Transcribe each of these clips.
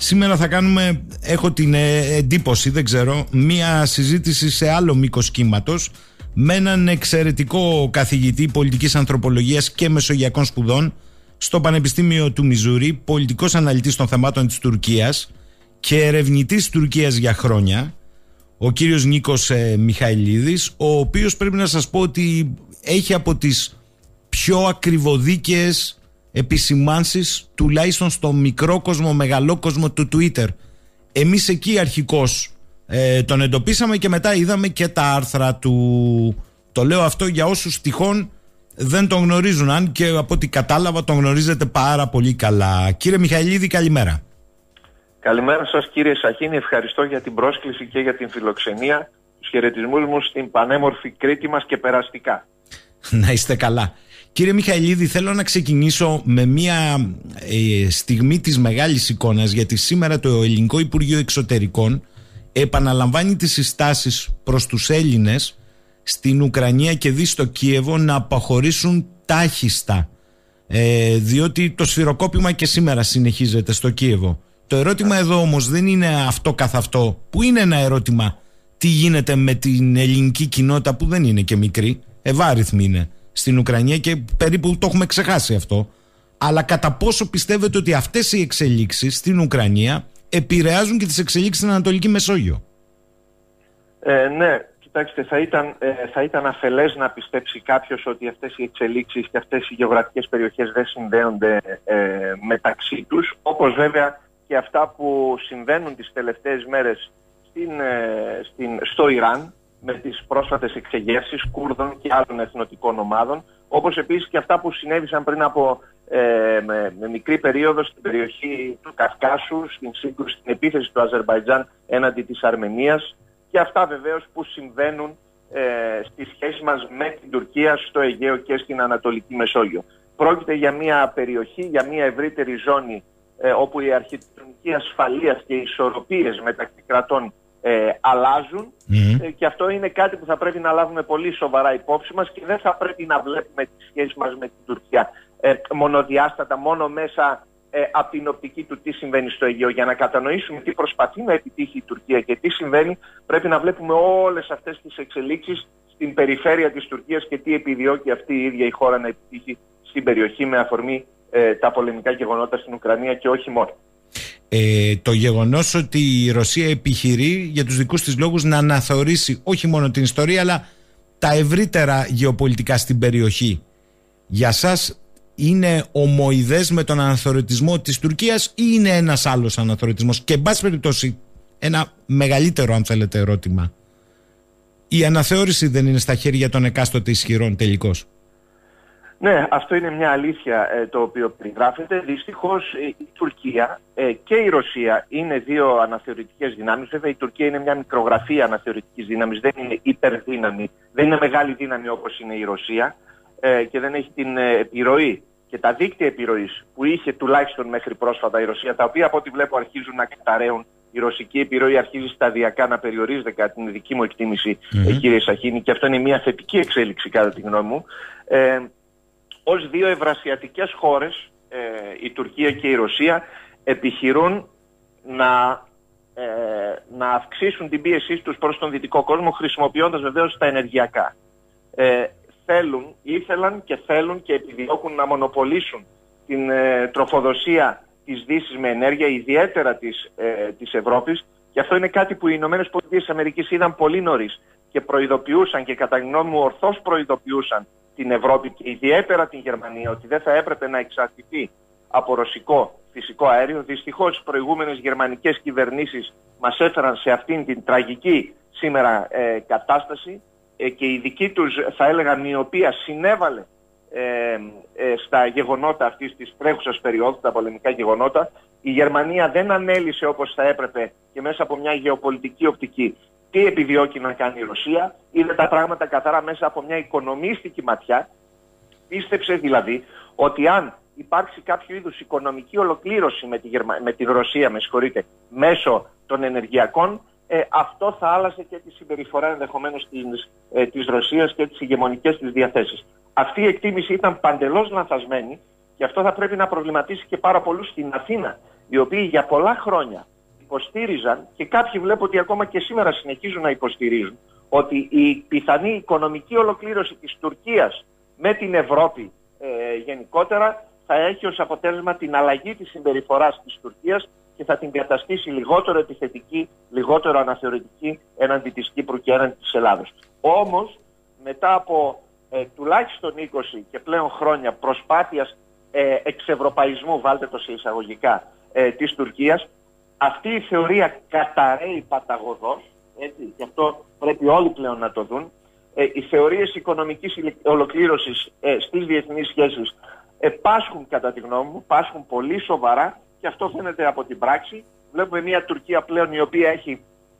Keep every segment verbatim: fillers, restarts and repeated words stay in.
Σήμερα θα κάνουμε, έχω την εντύπωση, δεν ξέρω, μία συζήτηση σε άλλο μήκος κύματος με έναν εξαιρετικό καθηγητή πολιτικής ανθρωπολογίας και μεσογειακών σπουδών στο Πανεπιστήμιο του Μιζούρι, πολιτικός αναλυτής των θεμάτων της Τουρκίας και ερευνητής Τουρκίας για χρόνια, ο κύριος Νίκος ε, Μιχαηλίδης, ο οποίος πρέπει να σας πω ότι έχει από τις πιο ακριβοδίκαιες επισημάνσεις, τουλάχιστον στο μικρό κόσμο, μεγαλό κόσμο του Twitter. Εμείς εκεί αρχικώς ε, τον εντοπίσαμε και μετά είδαμε και τα άρθρα του. Το λέω αυτό για όσους τυχόν δεν τον γνωρίζουν, αν και από ό,τι κατάλαβα τον γνωρίζετε πάρα πολύ καλά. Κύριε Μιχαηλίδη, καλημέρα. Καλημέρα σας κύριε Σαχίνη, ευχαριστώ για την πρόσκληση και για την φιλοξενία. Τους χαιρετισμούς μου στην πανέμορφη Κρήτη μας και περαστικά. Να είστε καλά. Κύριε Μιχαηλίδη, θέλω να ξεκινήσω με μια ε, στιγμή της μεγάλης εικόνας, γιατί σήμερα το Ελληνικό Υπουργείο Εξωτερικών επαναλαμβάνει τις συστάσεις προς τους Έλληνες στην Ουκρανία και δει στο Κίεβο να αποχωρήσουν τάχιστα, ε, διότι το σφυροκόπημα και σήμερα συνεχίζεται στο Κίεβο. Το ερώτημα εδώ όμως δεν είναι αυτό καθ' αυτό, που είναι ένα ερώτημα τι γίνεται με την ελληνική κοινότητα που δεν είναι και μικρή, ευάριθμη είναι στην Ουκρανία και περίπου το έχουμε ξεχάσει αυτό, αλλά κατά πόσο πιστεύετε ότι αυτές οι εξελίξεις στην Ουκρανία επηρεάζουν και τις εξελίξεις στην Ανατολική Μεσόγειο? Ε, ναι, κοιτάξτε, θα ήταν, ε, θα ήταν αφελές να πιστέψει κάποιος ότι αυτές οι εξελίξεις και αυτές οι γεωγραφικές περιοχές δεν συνδέονται ε, μεταξύ τους, όπως βέβαια και αυτά που συμβαίνουν τις τελευταίες μέρες στην, ε, στην, στο Ιράν, με τις πρόσφατες εξεγέρσεις Κούρδων και άλλων εθνοτικών ομάδων, όπως επίσης και αυτά που συνέβησαν πριν από ε, με, με μικρή περίοδο στην περιοχή του Καυκάσου, στην σύγκρουση, στην επίθεση του Αζερμπαϊτζάν έναντι της Αρμενίας, και αυτά βεβαίως που συμβαίνουν ε, στις σχέσεις μας με την Τουρκία στο Αιγαίο και στην Ανατολική Μεσόγειο. Πρόκειται για μια περιοχή, για μια ευρύτερη ζώνη ε, όπου η αρχιτεκτονική ασφαλείας και οι ισορροπίες μεταξύ κρατών Ε, αλλάζουν mm. ε, και αυτό είναι κάτι που θα πρέπει να λάβουμε πολύ σοβαρά υπόψη μας και δεν θα πρέπει να βλέπουμε τις σχέσεις μας με την Τουρκία ε, μονοδιάστατα, μόνο μέσα ε, από την οπτική του τι συμβαίνει στο Αιγαίο. Για να κατανοήσουμε τι προσπαθεί να επιτύχει η Τουρκία και τι συμβαίνει, πρέπει να βλέπουμε όλες αυτές τις εξελίξεις στην περιφέρεια της Τουρκίας και τι επιδιώκει αυτή η ίδια η χώρα να επιτύχει στην περιοχή με αφορμή ε, τα πολεμικά γεγονότα στην Ουκρανία και όχι μόνο. Ε, το γεγονός ότι η Ρωσία επιχειρεί για τους δικούς της λόγους να αναθεωρήσει όχι μόνο την ιστορία αλλά τα ευρύτερα γεωπολιτικά στην περιοχή, για σας είναι ομοειδές με τον αναθεωρητισμό της Τουρκίας ή είναι ένας άλλος αναθεωρητισμός? Και εν πάση περιπτώσει ένα μεγαλύτερο, αν θέλετε, ερώτημα, η αναθεώρηση δεν είναι στα χέρια των εκάστοτε ισχυρών τελικώς? Ναι, αυτό είναι μια αλήθεια ε, το οποίο περιγράφεται. Δυστυχώς ε, η Τουρκία ε, και η Ρωσία είναι δύο αναθεωρητικές δυνάμεις. Βέβαια η Τουρκία είναι μια μικρογραφία αναθεωρητικής δύναμης, δεν είναι υπερδύναμη, δεν είναι μεγάλη δύναμη όπως είναι η Ρωσία ε, και δεν έχει την ε, επιρροή και τα δίκτυα επιρροής που είχε τουλάχιστον μέχρι πρόσφατα η Ρωσία, τα οποία από ό,τι βλέπω αρχίζουν να καταραίουν. Η ρωσική επιρροή αρχίζει σταδιακά να περιορίζεται κατά την δική μου εκτίμηση, mm-hmm. ε, κύριε Σαχίνη, και αυτό είναι μια θετική εξέλιξη κατά τη γνώμη μου. Ε, Ως δύο ευρασιατικές χώρες, ε, η Τουρκία και η Ρωσία επιχειρούν να, ε, να αυξήσουν την πίεσή τους προς τον δυτικό κόσμο, χρησιμοποιώντας βεβαίως τα ενεργειακά. Ε, θέλουν, ήθελαν και θέλουν και επιδιώκουν να μονοπολίσουν την ε, τροφοδοσία της Δύσης με ενέργεια, ιδιαίτερα της, ε, της Ευρώπης, και αυτό είναι κάτι που οι Ηνωμένες Πολιτείες της Αμερικής είδαν πολύ νωρίς και προειδοποιούσαν, και κατά γνώμη μου ορθώς προειδοποιούσαν την Ευρώπη και ιδιαίτερα την Γερμανία, ότι δεν θα έπρεπε να εξαρτηθεί από ρωσικό φυσικό αέριο. Δυστυχώς οι προηγούμενες γερμανικές κυβερνήσεις μας έφεραν σε αυτήν την τραγική σήμερα ε, κατάσταση ε, και η δική τους, θα έλεγα, μοιοπία συνέβαλε ε, ε, στα γεγονότα αυτής της τρέχουσας περίοδου, τα πολεμικά γεγονότα. Η Γερμανία δεν ανέλησε όπως θα έπρεπε και μέσα από μια γεωπολιτική οπτική τι επιδιώκει να κάνει η Ρωσία, είδε τα πράγματα καθαρά μέσα από μια οικονομίστικη ματιά. Πίστεψε δηλαδή ότι αν υπάρξει κάποιο είδους οικονομική ολοκλήρωση με τη, Γερμα... με τη Ρωσία, με συγχωρείτε, μέσω των ενεργειακών, ε, αυτό θα άλλασε και τη συμπεριφορά ενδεχομένως της, ε, της Ρωσίας και τις ηγεμονικές της διαθέσεις. Αυτή η εκτίμηση ήταν παντελώς λανθασμένη και αυτό θα πρέπει να προβληματίσει και πάρα πολλούς στην Αθήνα. οι οποίοι για πολλά χρόνια υποστήριζαν, και κάποιοι βλέπω ότι ακόμα και σήμερα συνεχίζουν να υποστηρίζουν, ότι η πιθανή οικονομική ολοκλήρωση της Τουρκίας με την Ευρώπη ε, γενικότερα θα έχει ως αποτέλεσμα την αλλαγή της συμπεριφοράς της Τουρκίας και θα την καταστήσει λιγότερο επιθετική, λιγότερο αναθεωρητική έναντι της Κύπρου και έναντι της Ελλάδος. Όμως, μετά από ε, τουλάχιστον είκοσι και πλέον χρόνια προσπάθειας ε, εξευρωπαϊσμού, βάλτε το σε εισαγωγικά, ε, της Τουρκίας, αυτή η θεωρία καταραίει παταγωδώς, έτσι, και αυτό πρέπει όλοι πλέον να το δουν. Ε, οι θεωρίες οικονομικής ολοκλήρωσης ε, στις διεθνείς σχέσεις ε, πάσχουν, κατά τη γνώμη μου, πάσχουν πολύ σοβαρά, και αυτό φαίνεται από την πράξη. Βλέπουμε μια Τουρκία πλέον η οποία έχει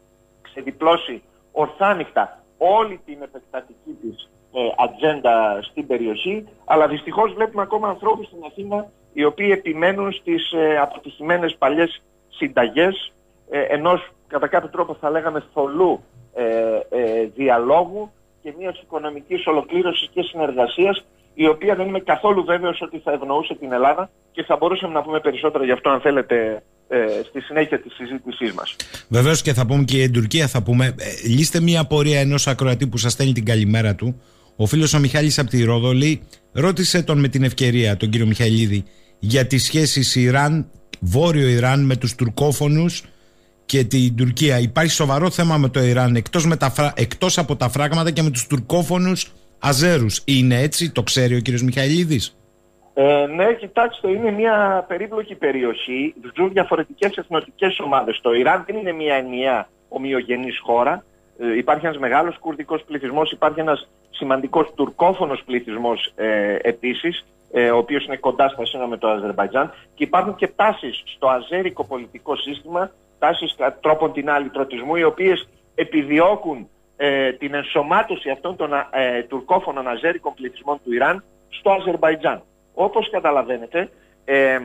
ξεδιπλώσει ορθάνυχτα όλη την επεκτατική της ε, ατζέντα στην περιοχή, αλλά δυστυχώς βλέπουμε ακόμα ανθρώπους στην Αθήνα οι οποίοι επιμένουν στις ε, αποτυχημένες παλιές συνταγές ε, ενός, κατά κάποιο τρόπο θα λέγαμε, θολού ε, ε, διαλόγου και μιας οικονομικής ολοκλήρωσης και συνεργασίας, η οποία δεν είμαι καθόλου βέβαιος ότι θα ευνοούσε την Ελλάδα, και θα μπορούσαμε να πούμε περισσότερα γι' αυτό, αν θέλετε, ε, στη συνέχεια της συζήτησής μας. Βεβαίως, και θα πούμε και η Τουρκία, θα πούμε. Ε, λύστε μια απορία ενός ακροατή που σας στέλνει την καλημέρα του. Ο φίλος ο Μιχάλης από τη Ρόδολη ρώτησε τον με την ευκαιρία, τον κύριο Μιχαηλίδη, για τις σχέσεις Ιράν, Βόρειο Ιράν, με τους τουρκόφωνους και την Τουρκία. Υπάρχει σοβαρό θέμα με το Ιράν, εκτός, με τα φρα... εκτός από τα φράγματα, και με τους τουρκόφωνους Αζέρους. Είναι έτσι, το ξέρει ο κύριος Μιχαηλίδης? Ε, ναι, κοιτάξτε, είναι μια περίπλοκη περιοχή. Ζουν διαφορετικές εθνοτικές ομάδες. Το Ιράν δεν είναι μια ενιαία ομοιογενής χώρα. Ε, υπάρχει ένας μεγάλος κουρδικός πληθυσμός, υπάρχει ένας σημαντικός τουρκόφωνος πληθυσμός ε, επίσης, ε, ο οποίος είναι κοντά στα σύνορα με το Αζερμπαϊτζάν, και υπάρχουν και τάσεις στο αζέρικο πολιτικό σύστημα, τάσεις τρόπον την άλλη τροτισμού, οι οποίες επιδιώκουν ε, την ενσωμάτωση αυτών των ε, τουρκόφωνων αζέρικων πληθυσμών του Ιράν στο Αζερμπαϊτζάν. Όπως καταλαβαίνετε, ε,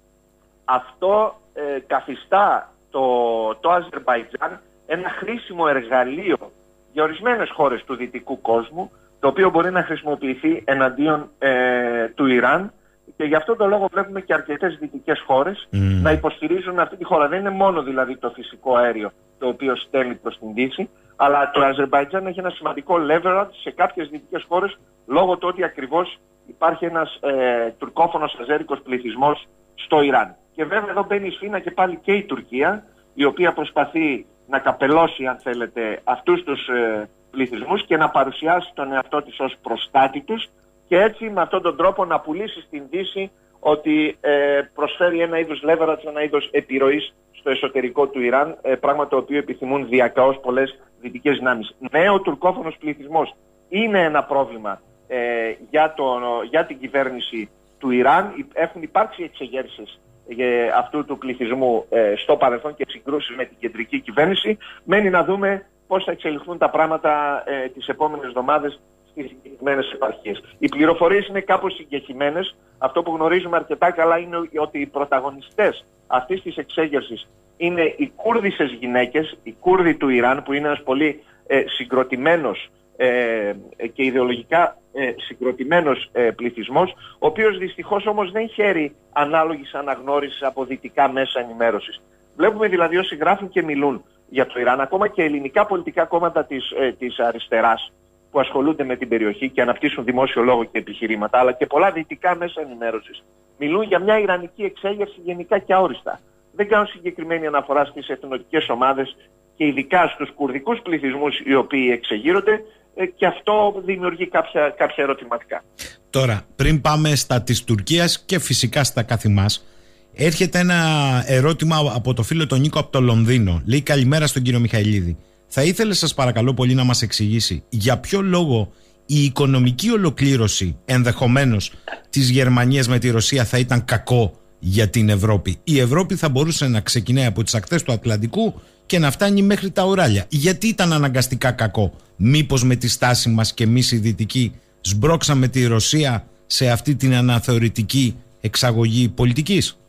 αυτό ε, καθιστά το, το Αζερμπαϊτζάν ένα χρήσιμο εργαλείο για ορισμένες χώρες του δυτικού κόσμου, το οποίο μπορεί να χρησιμοποιηθεί εναντίον ε, του Ιράν, και γι' αυτόν τον λόγο βλέπουμε και αρκετές δυτικές χώρες mm. να υποστηρίζουν αυτή τη χώρα. Δεν είναι μόνο δηλαδή το φυσικό αέριο το οποίο στέλνει προς την Δύση, αλλά το Αζερμπαϊτζάν έχει ένα σημαντικό leverage σε κάποιες δυτικές χώρες, λόγω του ότι ακριβώς υπάρχει ένας ε, τουρκόφωνος αζέρικος πληθυσμός στο Ιράν. Και βέβαια εδώ μπαίνει η σφήνα και πάλι και η Τουρκία, η οποία προσπαθεί να καπελώσει, αν θέλετε, αυτούς τους ε, πληθυσμούς και να παρουσιάσει τον εαυτό της ως προστάτη τους, και έτσι με αυτόν τον τρόπο να πουλήσει στην Δύση ότι ε, προσφέρει ένα είδος leverage, ένα είδος επιρροής στο εσωτερικό του Ιράν, ε, πράγμα το οποίο επιθυμούν διακαώς πολλές δυτικές δυνάμεις. Ναι, ο τουρκόφωνος πληθυσμός είναι ένα πρόβλημα ε, για, το, για την κυβέρνηση του Ιράν. Έχουν υπάρξει εξεγέρσεις ε, αυτού του πληθυσμού ε, στο παρελθόν και συγκρούσεις με την κεντρική κυβέρνηση. Μένει να δούμε πώς θα εξελιχθούν τα πράγματα ε, τις επόμενες εβδομάδες στις συγκεκριμένες επαρχίες. Οι πληροφορίες είναι κάπως συγκεκριμένες. Αυτό που γνωρίζουμε αρκετά καλά είναι ότι οι πρωταγωνιστές αυτής της εξέγερσης είναι οι Κούρδισσες γυναίκες, οι Κούρδοι του Ιράν, που είναι ένας πολύ ε, συγκροτημένος ε, και ιδεολογικά ε, συγκροτημένος ε, πληθυσμός, ο οποίος δυστυχώς όμως δεν χαίρει ανάλογης αναγνώρισης από δυτικά μέσα ενημέρωσης. Βλέπουμε δηλαδή όσοι γράφουν και μιλούν για το Ιράν, ακόμα και ελληνικά πολιτικά κόμματα της, ε, της αριστεράς, που ασχολούνται με την περιοχή και αναπτύσσουν δημόσιο λόγο και επιχειρήματα, αλλά και πολλά δυτικά μέσα ενημέρωσης, μιλούν για μια ιρανική εξέγερση γενικά και αόριστα. Δεν κάνουν συγκεκριμένη αναφορά στις εθνοτικές ομάδες και ειδικά στους κουρδικούς πληθυσμούς οι οποίοι εξεγείρονται, και αυτό δημιουργεί κάποια, κάποια ερωτηματικά. Τώρα, πριν πάμε στα της Τουρκίας και φυσικά στα κάθε μας, έρχεται ένα ερώτημα από το φίλο τον Νίκο από το Λονδίνο. Λέει: καλημέρα στον κύριο Μιχαηλίδη. Θα ήθελε, σας παρακαλώ πολύ, να μας εξηγήσει για ποιο λόγο η οικονομική ολοκλήρωση ενδεχομένως της Γερμανίας με τη Ρωσία θα ήταν κακό για την Ευρώπη. Η Ευρώπη θα μπορούσε να ξεκινάει από τις ακτές του Ατλαντικού και να φτάνει μέχρι τα Ουράλια. Γιατί ήταν αναγκαστικά κακό? Μήπως με τη στάση μας και εμείς οι δυτικοί σμπρώξαμε τη Ρωσία σε αυτή την αναθεωρητική εξαγωγή πολιτικής?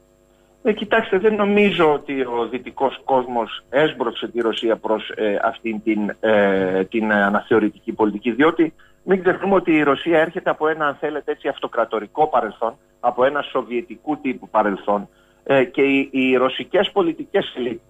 Ε, κοιτάξτε, δεν νομίζω ότι ο δυτικός κόσμος έσπρωξε τη Ρωσία προς ε, αυτήν την, ε, την αναθεωρητική πολιτική, διότι μην ξεχνούμε ότι η Ρωσία έρχεται από ένα, αν θέλετε έτσι, αυτοκρατορικό παρελθόν, από ένα σοβιετικού τύπου παρελθόν, ε, και οι, οι ρωσικές πολιτικές ελίτ,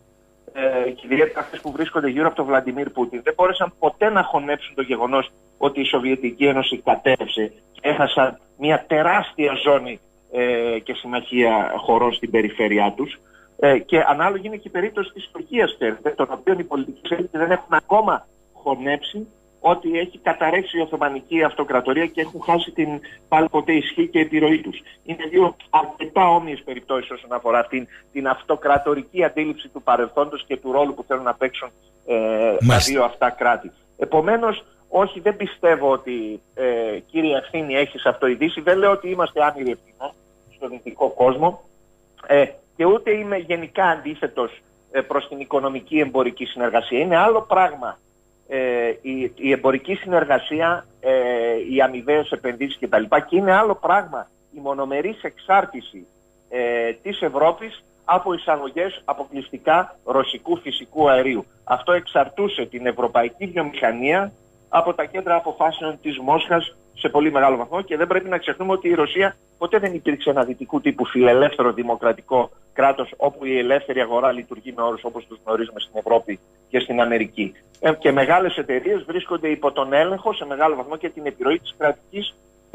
ε, και ιδιαίτερα αυτές που βρίσκονται γύρω από τον Βλαντιμίρ Πούτιν, δεν μπόρεσαν ποτέ να χωνέψουν το γεγονός ότι η Σοβιετική Ένωση κατέρευσε και έχασαν μια τεράστια ζώνη ε, και συμμαχία χωρών στην περιφέρειά τους. Ε, και ανάλογη είναι και η περίπτωση της Τουρκίας, των οποίων οι πολιτικές ελίτ δεν έχουν ακόμα χωνέψει ότι έχει καταρρεύσει η Οθωμανική Αυτοκρατορία και έχουν χάσει την πάλι ποτέ ισχύ και επιρροή τους. Είναι δύο αρκετά όμοιες περιπτώσεις όσον αφορά την, την αυτοκρατορική αντίληψη του παρελθόντος και του ρόλου που θέλουν να παίξουν ε, τα δύο αυτά κράτη. Επομένως, όχι, δεν πιστεύω ότι ε, κύριε ευθύνη έχει σε αυτό η Δύση. Δεν λέω ότι είμαστε άμυροι ευθυνών στον δυτικό κόσμο ε, και ούτε είμαι γενικά αντίθετος ε, προς την οικονομική εμπορική συνεργασία. Είναι άλλο πράγμα Ε, η, η εμπορική συνεργασία, ε, οι αμοιβαίες επενδύσεις κτλ. Και είναι άλλο πράγμα η μονομερής εξάρτηση ε, της Ευρώπης από εισαγωγές αποκλειστικά ρωσικού φυσικού αερίου. Αυτό εξαρτούσε την ευρωπαϊκή βιομηχανία από τα κέντρα αποφάσεων της Μόσχας σε πολύ μεγάλο βαθμό και δεν πρέπει να ξεχνούμε ότι η Ρωσία ποτέ δεν υπήρξε ένα δυτικού τύπου φιλελεύθερο δημοκρατικό κράτος όπου η ελεύθερη αγορά λειτουργεί με όρους όπως τους γνωρίζουμε στην Ευρώπη και στην Αμερική. Ε, και μεγάλες εταιρείες βρίσκονται υπό τον έλεγχο σε μεγάλο βαθμό και την επιρροή της κρατικής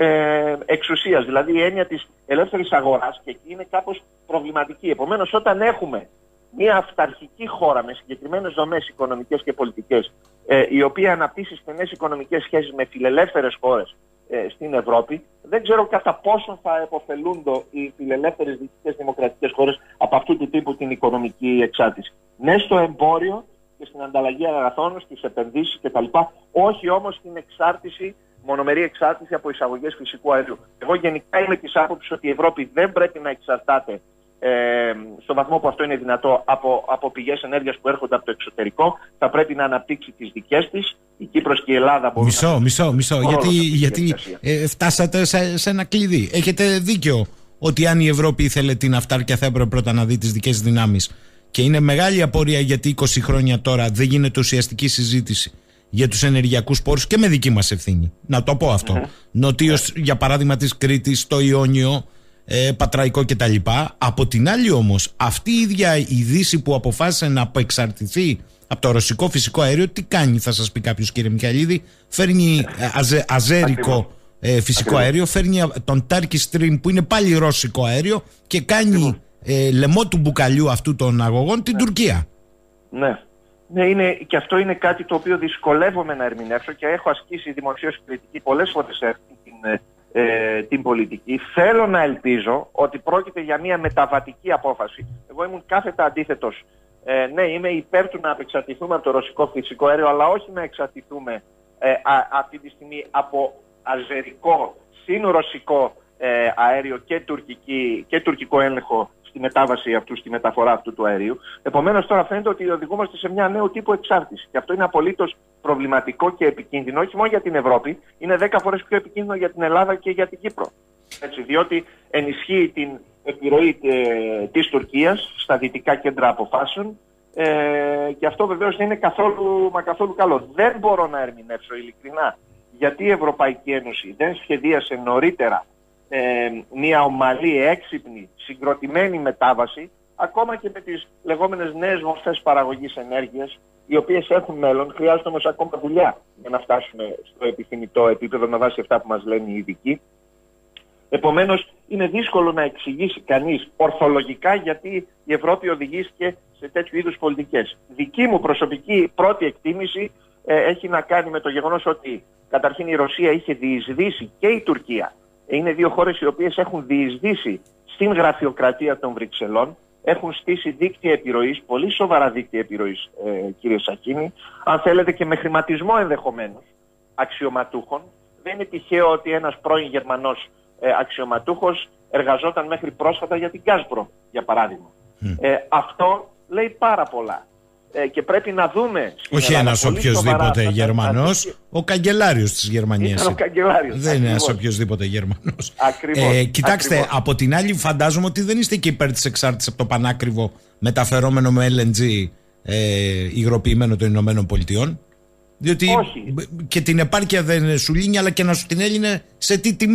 ε, εξουσίας. Δηλαδή η έννοια της ελεύθερης αγοράς και εκεί είναι κάπως προβληματική. Επομένως, όταν έχουμε μια αυταρχική χώρα με συγκεκριμένες δομές οικονομικές και πολιτικές, ε, η οποία αναπτύσσει στενές οικονομικές σχέσεις με φιλελεύθερες χώρες ε, στην Ευρώπη, δεν ξέρω κατά πόσο θα επωφελούνται οι φιλελεύθερες δυτικές δημοκρατικές χώρες από αυτού του τύπου την οικονομική εξάρτηση. Ναι, στο εμπόριο και στην ανταλλαγή αγαθών, στις επενδύσεις κτλ. Όχι όμως στην εξάρτηση, μονομερή εξάρτηση από εισαγωγές φυσικού αερίου. Εγώ γενικά είμαι της άποψης ότι η Ευρώπη δεν πρέπει να εξαρτάται Ε, στο βαθμό που αυτό είναι δυνατό από, από πηγές ενέργειας που έρχονται από το εξωτερικό. Θα πρέπει να αναπτύξει τις δικές της. Η Κύπρος και η Ελλάδα μπορούν μισό, να... Μισό, μισό, γιατί, γιατί ε, φτάσατε σε, σε ένα κλειδί. Έχετε δίκιο ότι αν η Ευρώπη ήθελε την αυτάρκεια θα έπρεπε πρώτα να δει τις δικές δυνάμεις. Και είναι μεγάλη απορία γιατί είκοσι χρόνια τώρα δεν γίνεται ουσιαστική συζήτηση για τους ενεργειακούς πόρους και με δική μας ευθύνη. Να το πω αυτό. Mm-hmm. Νοτίως, yeah. για παράδειγμα της Κρήτης, το Ιόνιο, Ε, Πατραϊκό κτλ. Από την άλλη όμως, αυτή η ίδια η Δύση που αποφάσισε να αποεξαρτηθεί από το ρωσικό φυσικό αέριο, τι κάνει, θα σας πει κάποιος, κύριε Μιχαηλίδη? Φέρνει αζε, αζέρικο ε, φυσικό Ακριβώς. αέριο, φέρνει τον Turkish Stream που είναι πάλι ρώσικο αέριο και κάνει ε, λαιμό του μπουκαλιού αυτού των αγωγών την ναι. Τουρκία. Ναι. Ναι, είναι, και αυτό είναι κάτι το οποίο δυσκολεύομαι να ερμηνεύσω και έχω ασκήσει δημοσίως κριτική πολλές φορές σε αυτή την Ε, την πολιτική. Θέλω να ελπίζω ότι πρόκειται για μια μεταβατική απόφαση. Εγώ ήμουν κάθετα αντίθετος. Ε, ναι, είμαι υπέρ του να απεξαρτηθούμε από το ρωσικό φυσικό αέριο, αλλά όχι να εξαρτηθούμε ε, α, αυτή τη στιγμή από αζερικό, συνορωσικό ε, αέριο και, τουρκική, και τουρκικό έλεγχο στη μετάβαση αυτού, στη μεταφορά αυτού του αερίου. Επομένως, τώρα φαίνεται ότι οδηγούμαστε σε μια νέο τύπο εξάρτηση. Και αυτό είναι απολύτως προβληματικό και επικίνδυνο, όχι μόνο για την Ευρώπη, είναι δέκα φορές πιο επικίνδυνο για την Ελλάδα και για την Κύπρο. Έτσι, διότι ενισχύει την επιρροή ε, της Τουρκίας στα δυτικά κέντρα αποφάσεων ε, και αυτό βεβαίως δεν είναι καθόλου, μα καθόλου καλό. Δεν μπορώ να ερμηνεύσω ειλικρινά γιατί η Ευρωπαϊκή Ένωση δεν σχεδίασε νωρίτερα ε, μια ομαλή, έξυπνη, συγκροτημένη μετάβαση, ακόμα και με τις λεγόμενες νέες μορφές παραγωγής ενέργειας, οι οποίες έχουν μέλλον. Χρειάζεται όμως ακόμα δουλειά για να φτάσουμε στο επιθυμητό επίπεδο με βάση αυτά που μας λένε οι ειδικοί. Επομένως, είναι δύσκολο να εξηγήσει κανείς ορθολογικά γιατί η Ευρώπη οδηγήθηκε σε τέτοιου είδους πολιτικές. Δική μου προσωπική πρώτη εκτίμηση ε, έχει να κάνει με το γεγονός ότι καταρχήν η Ρωσία είχε διεισδύσει και η Τουρκία. Είναι δύο χώρες οι οποίες έχουν διεισδύσει στην γραφειοκρατία των Βρυξελών. Έχουν στήσει δίκτυα επιρροής, πολύ σοβαρά δίκτυα επιρροής, ε, κύριε Σαχίνη, αν θέλετε και με χρηματισμό ενδεχομένως αξιωματούχων. Δεν είναι τυχαίο ότι ένας πρώην Γερμανός ε, αξιωματούχος εργαζόταν μέχρι πρόσφατα για την Gazprom, για παράδειγμα. Mm. Ε, αυτό λέει πάρα πολλά. Ε, και πρέπει να δούμε... Όχι ένας οποιοσδήποτε Γερμανός, ο καγκελάριος της Γερμανίας. Ο καγκελάριος, δεν είναι ένας οποιοσδήποτε Γερμανός. Ακριβώς, ε, κοιτάξτε, ακριβώς. Από την άλλη φαντάζομαι ότι δεν είστε και υπέρ της εξάρτησης από το πανάκριβο μεταφερόμενο με ελ εν τζι ε, υγροποιημένο των Ηνωμένων Πολιτειών. Διότι Όχι. και την επάρκεια δεν σου λύνει, αλλά και να σου την έλυνε σε τι τιμή,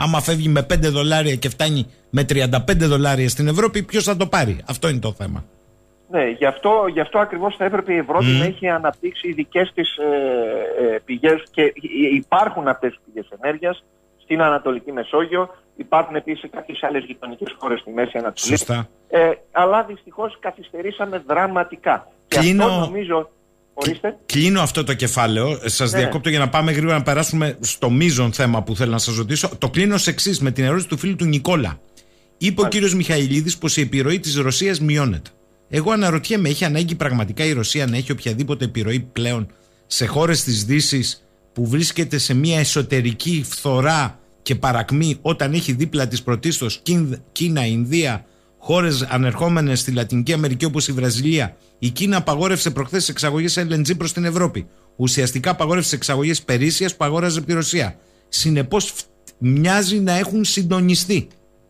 Άμα φεύγει με πέντε δολάρια και φτάνει με τριάντα πέντε δολάρια στην Ευρώπη, ποιος θα το πάρει? Αυτό είναι το θέμα. Ναι, γι' αυτό, γι' αυτό ακριβώς θα έπρεπε η Ευρώπη mm. να έχει αναπτύξει οι δικές της ε, ε, πηγές, και υπάρχουν αυτές οι πηγές ενέργειας στην Ανατολική Μεσόγειο. Υπάρχουν επίσης κάποιες άλλες γειτονικές χώρες στη Μέση Ανατολή. Σωστά. Ε, αλλά δυστυχώς καθυστερήσαμε δραματικά. Κλείνω, και αυτό νομίζω... Ορίστε. Κλείνω αυτό το κεφάλαιο. Σας ναι. διακόπτω για να πάμε γρήγορα να περάσουμε στο μείζον θέμα που θέλω να σας ρωτήσω. Το κλείνω ως εξής, με την ερώτηση του φίλου του Νικόλα. Είπε ο κύριος Μιχαηλίδης πως η επιρροή της Ρωσίας μειώνεται. Εγώ αναρωτιέμαι, έχει ανάγκη πραγματικά η Ρωσία να έχει οποιαδήποτε επιρροή πλέον σε χώρες της Δύσης που βρίσκεται σε μια εσωτερική φθορά και παρακμή, όταν έχει δίπλα της πρωτίστως Κίνα, Ινδία, χώρες ανερχόμενες στη Λατινική Αμερική όπως η Βραζιλία? Η Κίνα απαγόρευσε προχθές εξαγωγές ελ εν τζι προς την Ευρώπη. Ουσιαστικά απαγόρευσε εξαγωγές περίσσιας που αγόραζε από τη Ρωσία. Συνεπώς μοιάζει να έχουν συντονιστεί.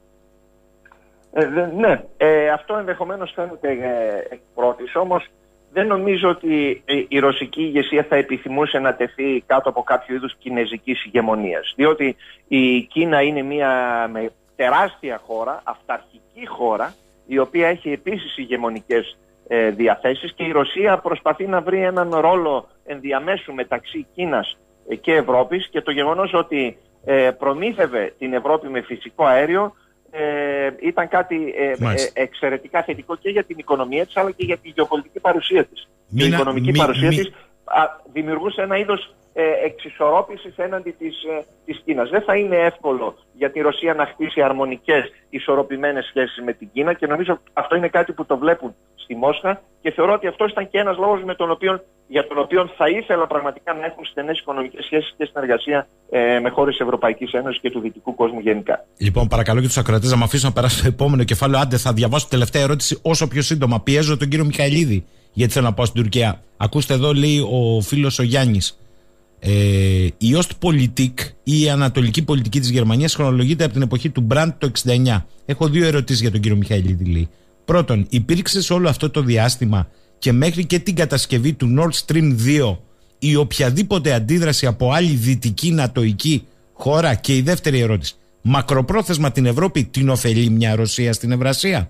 Ε, ναι, ε, αυτό ενδεχομένως φαίνεται ε, εκ πρώτης, όμως δεν νομίζω ότι η ρωσική ηγεσία θα επιθυμούσε να τεθεί κάτω από κάποιο είδους κινεζικής ηγεμονίας. Διότι η Κίνα είναι μια τεράστια χώρα, αυταρχική χώρα, η οποία έχει επίσης ηγεμονικές ε, διαθέσεις, και η Ρωσία προσπαθεί να βρει έναν ρόλο ενδιαμέσου μεταξύ Κίνας ε, και Ευρώπης, και το γεγονός ότι ε, προμήθευε την Ευρώπη με φυσικό αέριο Ε, ήταν κάτι ε, ε, εξαιρετικά θετικό και για την οικονομία της, αλλά και για τη γεωπολιτική παρουσία της. Μη, η οικονομική μη, παρουσία μη. της α, δημιουργούσε ένα είδος ε, εξισορρόπησης έναντι της, ε, της Κίνας. Δεν θα είναι εύκολο για τη Ρωσία να χτίσει αρμονικές, ισορροπημένες σχέσεις με την Κίνα, και νομίζω αυτό είναι κάτι που το βλέπουν στη Μόσχα, και θεωρώ ότι αυτό ήταν και ένας λόγος με τον οποίο, για τον οποίο θα ήθελα πραγματικά να έχουν στενές οικονομικές σχέσεις και συνεργασία ε, με χώρες της Ευρωπαϊκής Ένωσης και του δυτικού κόσμου γενικά. Λοιπόν, παρακαλώ και τους ακροατές να με αφήσουν να περάσω στο επόμενο κεφάλαιο. Άντε, θα διαβάσω τελευταία ερώτηση όσο πιο σύντομα. Πιέζω τον κύριο Μιχαηλίδη, γιατί θέλω να πάω στην Τουρκία. Ακούστε εδώ, λέει ο φίλος ο Γιάννης. Ε, η Ostpolitik ή η ανατολική πολιτική της Γερμανίας χρονολογείται από την εποχή του Μπραντ το εξήντα εννιά. Έχω δύο ερωτήσεις για τον κύριο Μιχαηλίδη, λέει. Πρώτον, υπήρξε σε όλο αυτό το διάστημα και μέχρι και την κατασκευή του Nord Stream δύο ή οποιαδήποτε αντίδραση από άλλη δυτική νατοϊκή χώρα? Και η δεύτερη ερώτηση, μακροπρόθεσμα την Ευρώπη την ωφελεί μια Ρωσία στην Ευρασία?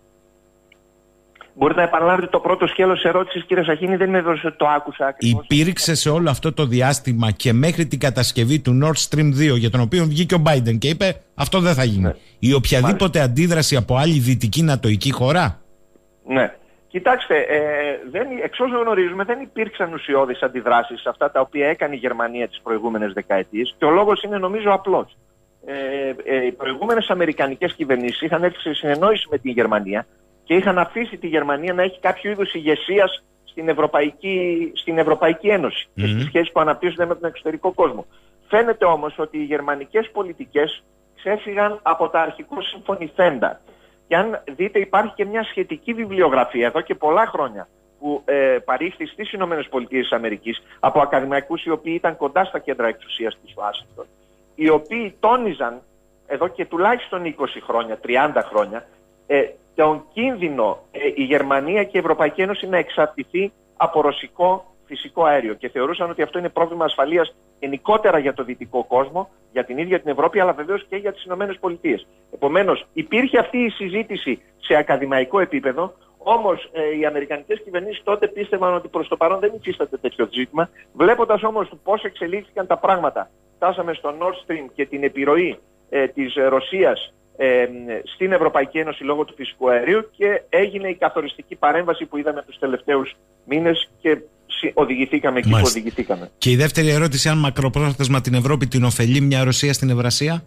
Μπορείτε να επαναλάβετε το πρώτο σκέλος της ερώτησης, κύριε Σαχίνη? Δεν με δώσε, το άκουσα ακριβώς. Υπήρξε σε όλο αυτό το διάστημα και μέχρι την κατασκευή του Nord Stream δύο, για τον οποίο βγήκε ο Biden και είπε αυτό δεν θα γίνει, ναι, η οποιαδήποτε μάλιστα αντίδραση από άλλη δυτική νατοϊκή χώρα? Ναι. Κοιτάξτε, ε, δεν, εξ όσων γνωρίζουμε δεν υπήρξαν ουσιώδεις αντιδράσεις σε αυτά τα οποία έκανε η Γερμανία τις προηγούμενες δεκαετίες, και ο λόγος είναι νομίζω απλός. Ε, ε, οι προηγούμενες αμερικανικές κυβερνήσεις είχαν έρθει σε συνεννόηση με την Γερμανία και είχαν αφήσει τη Γερμανία να έχει κάποιο είδους ηγεσίας στην Ευρωπαϊκή, στην Ευρωπαϊκή Ένωση mm-hmm. και στις σχέσεις που αναπτύσσονται με τον εξωτερικό κόσμο. Φαίνεται όμως ότι οι γερμανικές πολιτικές ξέφυγαν από τα αρχικώς συμφωνηθέντα. Και αν δείτε, υπάρχει και μια σχετική βιβλιογραφία εδώ και πολλά χρόνια που ε, παρήχθη στις ΗΠΑ από ακαδημαϊκούς οι οποίοι ήταν κοντά στα κέντρα εξουσίας της Ουάσιγκτον, οι οποίοι τόνιζαν εδώ και τουλάχιστον είκοσι χρόνια, τριάντα χρόνια, ε, τον κίνδυνο ε, η Γερμανία και η Ευρωπαϊκή Ένωση να εξαρτηθεί από ρωσικό φυσικό αέριο, και θεωρούσαν ότι αυτό είναι πρόβλημα ασφαλείας γενικότερα για το δυτικό κόσμο, για την ίδια την Ευρώπη, αλλά βεβαίως και για τις Ηνωμένες Πολιτείες. Επομένως, υπήρχε αυτή η συζήτηση σε ακαδημαϊκό επίπεδο, όμως ε, οι αμερικανικές κυβερνήσεις τότε πίστευαν ότι προς το παρόν δεν υφίσταται τέτοιο ζήτημα. Βλέποντας όμως πώς εξελίχθηκαν τα πράγματα, φτάσαμε στο Nord Stream και την επιρροή ε, της Ρωσίας ε, στην Ευρωπαϊκή Ένωση λόγω του φυσικού αερίου, και έγινε η καθοριστική παρέμβαση που είδαμε τους τελευταίους μήνες και οδηγηθήκαμε εκεί που οδηγηθήκαμε. Και η δεύτερη ερώτηση, αν μακροπρόθεσμα την Ευρώπη την ωφελεί μια Ρωσία στην Ευρασία?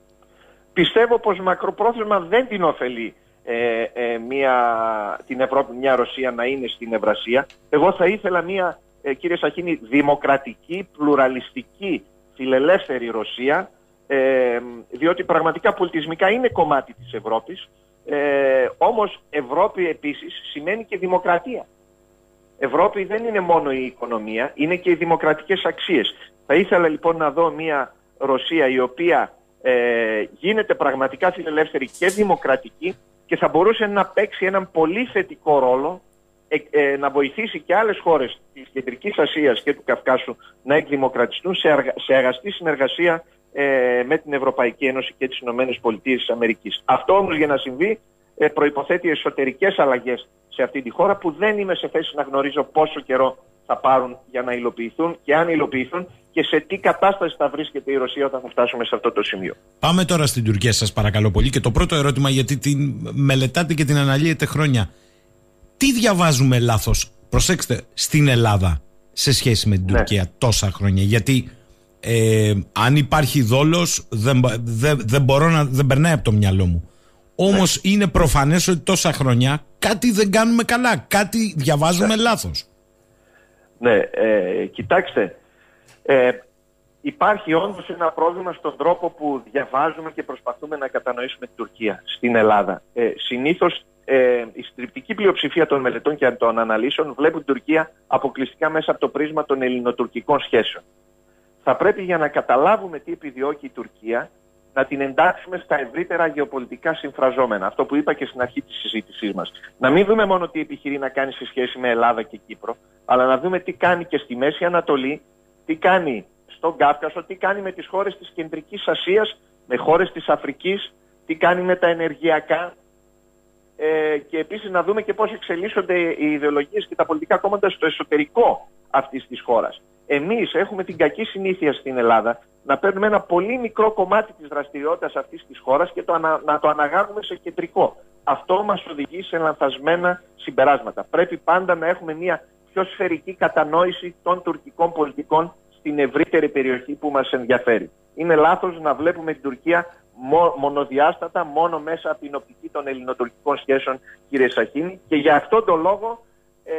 Πιστεύω πως μακροπρόθεσμα δεν την ωφελεί ε, ε, μια, την Ευρώπη, μια Ρωσία να είναι στην Ευρασία. Εγώ θα ήθελα μια, ε, κύριε Σαχίνη, δημοκρατική, πλουραλιστική, φιλελεύθερη Ρωσία, ε, διότι πραγματικά πολιτισμικά είναι κομμάτι της Ευρώπης, ε, όμως Ευρώπη επίσης σημαίνει και δημοκρατία. Ευρώπη δεν είναι μόνο η οικονομία, είναι και οι δημοκρατικές αξίες. Θα ήθελα λοιπόν να δω μια Ρωσία η οποία ε, γίνεται πραγματικά φιλελεύθερη και δημοκρατική, και θα μπορούσε να παίξει έναν πολύ θετικό ρόλο, ε, ε, να βοηθήσει και άλλες χώρες της Κεντρικής Ασίας και του Καυκάσου να εκδημοκρατιστούν σε, αργα, σε αγαστή συνεργασία ε, με την Ευρωπαϊκή Ένωση και τις Ηνωμένες Πολιτείες της Αμερικής. Αυτό όμως για να συμβεί ε, προϋποθέτει εσωτερικές αλλαγές σε αυτή τη χώρα που δεν είμαι σε θέση να γνωρίζω πόσο καιρό θα πάρουν για να υλοποιηθούν και αν υλοποιηθούν και σε τι κατάσταση θα βρίσκεται η Ρωσία όταν θα φτάσουμε σε αυτό το σημείο. Πάμε τώρα στην Τουρκία, σας παρακαλώ πολύ. Και το πρώτο ερώτημα, γιατί την μελετάτε και την αναλύετε χρόνια. Τι διαβάζουμε λάθος, προσέξτε, στην Ελλάδα σε σχέση με την ναι. Τουρκία τόσα χρόνια? Γιατί ε, αν υπάρχει δόλος δεν, δεν, δεν, μπορώ να, δεν περνάει από το μυαλό μου. Όμως ναι. είναι προφανές ότι τόσα χρόνια κάτι δεν κάνουμε καλά, κάτι διαβάζουμε ναι. λάθος. Ναι, ε, κοιτάξτε, ε, υπάρχει όντως ένα πρόβλημα στον τρόπο που διαβάζουμε και προσπαθούμε να κατανοήσουμε την Τουρκία στην Ελλάδα. Ε, συνήθως ε, η στριπτική πλειοψηφία των μελετών και των αναλύσεων βλέπουν την Τουρκία αποκλειστικά μέσα από το πρίσμα των ελληνοτουρκικών σχέσεων. Θα πρέπει για να καταλάβουμε τι επιδιώκει η Τουρκία να την εντάξουμε στα ευρύτερα γεωπολιτικά συμφραζόμενα. Αυτό που είπα και στην αρχή της συζήτησής μας. Να μην δούμε μόνο τι επιχειρεί να κάνει σε σχέση με Ελλάδα και Κύπρο, αλλά να δούμε τι κάνει και στη Μέση Ανατολή, τι κάνει στον Κάφκασο, τι κάνει με τις χώρες της Κεντρικής Ασίας, με χώρες της Αφρικής, τι κάνει με τα ενεργειακά ε, και επίσης να δούμε και πώς εξελίσσονται οι ιδεολογίες και τα πολιτικά κόμματα στο εσωτερικό αυτής της χώρας. Εμείς έχουμε την κακή συνήθεια στην Ελλάδα να παίρνουμε ένα πολύ μικρό κομμάτι της δραστηριότητας αυτής της χώρας και το ανα, να το αναγάγουμε σε κεντρικό. Αυτό μας οδηγεί σε λανθασμένα συμπεράσματα. Πρέπει πάντα να έχουμε μια πιο σφαιρική κατανόηση των τουρκικών πολιτικών στην ευρύτερη περιοχή που μας ενδιαφέρει. Είναι λάθος να βλέπουμε την Τουρκία μο, μονοδιάστατα, μόνο μέσα από την οπτική των ελληνοτουρκικών σχέσεων, κύριε Σαχίνη, και για αυτόν τον λόγο ε,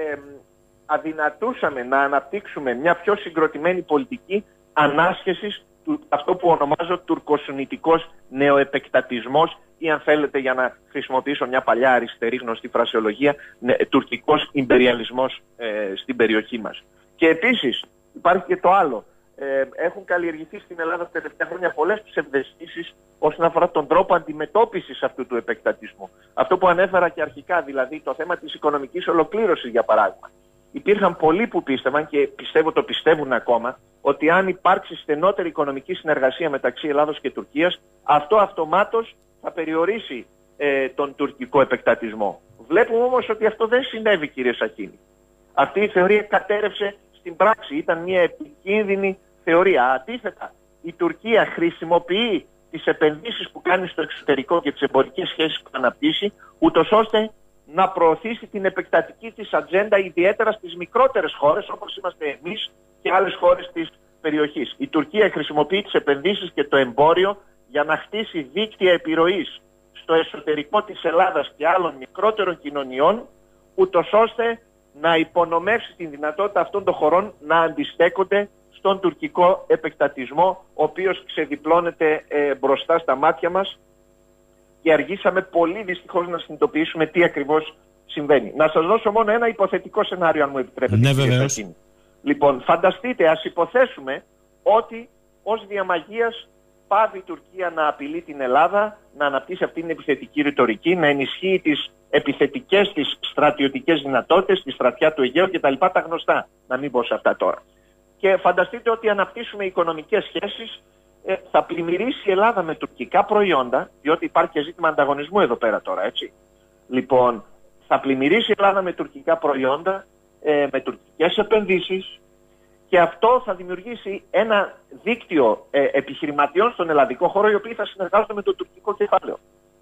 αδυνατούσαμε να αναπτύξουμε μια πιο συγκροτημένη πολιτική ανάσχεσης του, αυτό που ονομάζω τουρκοσουννητικός νεοεπεκτατισμός ή, αν θέλετε, για να χρησιμοποιήσω μια παλιά αριστερή γνωστή φρασεολογία, ναι, τουρκικός ιμπεριαλισμός ε, στην περιοχή μας. Και επίσης υπάρχει και το άλλο. Ε, έχουν καλλιεργηθεί στην Ελλάδα τα τελευταία χρόνια πολλές ψευδαισθήσεις όσον αφορά τον τρόπο αντιμετώπισης αυτού του επεκτατισμού. Αυτό που ανέφερα και αρχικά, δηλαδή το θέμα της οικονομικής ολοκλήρωσης, για παράδειγμα. Υπήρχαν πολλοί που πίστευαν και πιστεύω το πιστεύουν ακόμα ότι αν υπάρξει στενότερη οικονομική συνεργασία μεταξύ Ελλάδος και Τουρκίας, αυτό αυτομάτως θα περιορίσει ε, τον τουρκικό επεκτατισμό. Βλέπουμε όμως ότι αυτό δεν συνέβη, κύριε Σαχίνη. Αυτή η θεωρία κατέρευσε στην πράξη. Ήταν μια επικίνδυνη θεωρία. Αντίθετα, η Τουρκία χρησιμοποιεί τις επενδύσεις που κάνει στο εξωτερικό και τις εμπορικές σχέσεις που αναπτύσσει, ούτως ώστε να προωθήσει την επεκτατική της ατζέντα, ιδιαίτερα στις μικρότερες χώρες όπως είμαστε εμείς και άλλες χώρες της περιοχής. Η Τουρκία χρησιμοποιεί τις επενδύσεις και το εμπόριο για να χτίσει δίκτυα επιρροής στο εσωτερικό της Ελλάδας και άλλων μικρότερων κοινωνιών, ούτως ώστε να υπονομεύσει την δυνατότητα αυτών των χωρών να αντιστέκονται στον τουρκικό επεκτατισμό, ο οποίος ξεδιπλώνεται ε, μπροστά στα μάτια μας και αργήσαμε πολύ δυστυχώς να συνειδητοποιήσουμε τι ακριβώς συμβαίνει. Να σας δώσω μόνο ένα υποθετικό σενάριο, αν μου επιτρέπετε. Ναι, βεβαίως. Λοιπόν, φανταστείτε, ας υποθέσουμε ότι ως διαμαγείας πάβει η Τουρκία να απειλεί την Ελλάδα, να αναπτύσσει αυτή την επιθετική ρητορική, να ενισχύει τις επιθετικές της στρατιωτικές δυνατότητες, τη στρατιά του Αιγαίου κτλ. Τα γνωστά, να μην πω σε αυτά τώρα. Και φανταστείτε ότι αναπτύσσουμε οικονομικές σχέσεις, ε, θα πλημμυρίσει η Ελλάδα με τουρκικά προϊόντα, διότι υπάρχει και ζήτημα ανταγωνισμού εδώ πέρα τώρα, έτσι. Λοιπόν, θα πλημμυρίσει η Ελλάδα με τουρκικά προϊόντα, ε, με τουρκικές επενδύσεις, και αυτό θα δημιουργήσει ένα δίκτυο ε, επιχειρηματιών στον ελλαδικό χώρο, οι οποίοι θα συνεργάζονται με το τουρκικό κεφάλαιο.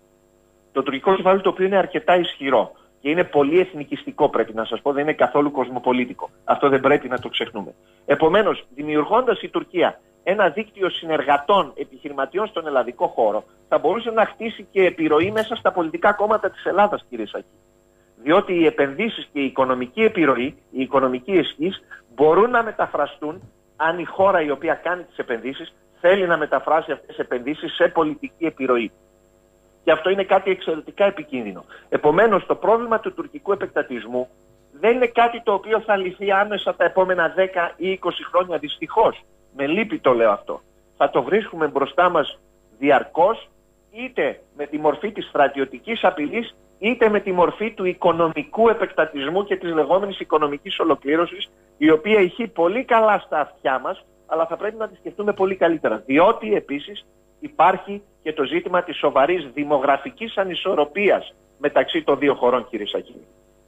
Το τουρκικό κεφάλαιο, το οποίο είναι αρκετά ισχυρό και είναι πολύ εθνικιστικό, πρέπει να σας πω, δεν είναι καθόλου κοσμοπολίτικο. Αυτό δεν πρέπει να το ξεχνούμε. Επομένως, δημιουργώντας η Τουρκία ένα δίκτυο συνεργατών επιχειρηματιών στον ελλαδικό χώρο, θα μπορούσε να χτίσει και επιρροή μέσα στα πολιτικά κόμματα της Ελλάδας, κύριε Σάκη. Διότι οι επενδύσεις και η οικονομική επιρροή, η οικονομική ισχύς, μπορούν να μεταφραστούν αν η χώρα η οποία κάνει τις επενδύσεις θέλει να μεταφράσει αυτές τις επενδύσεις σε πολιτική επιρροή. Και αυτό είναι κάτι εξαιρετικά επικίνδυνο. Επομένως, το πρόβλημα του τουρκικού επεκτατισμού δεν είναι κάτι το οποίο θα λυθεί άμεσα τα επόμενα δέκα ή είκοσι χρόνια, δυστυχώς. Με λύπη το λέω αυτό. Θα το βρίσκουμε μπροστά μας διαρκώς, είτε με τη μορφή της στρατιωτικής απειλής, είτε με τη μορφή του οικονομικού επεκτατισμού και της λεγόμενης οικονομικής ολοκλήρωσης, η οποία ηχεί πολύ καλά στα αυτιά μας, αλλά θα πρέπει να τη σκεφτούμε πολύ καλύτερα. Διότι επίσης υπάρχει και το ζήτημα της σοβαρής δημογραφικής ανισορροπίας μεταξύ των δύο χωρών, κύριε Σαχίνη.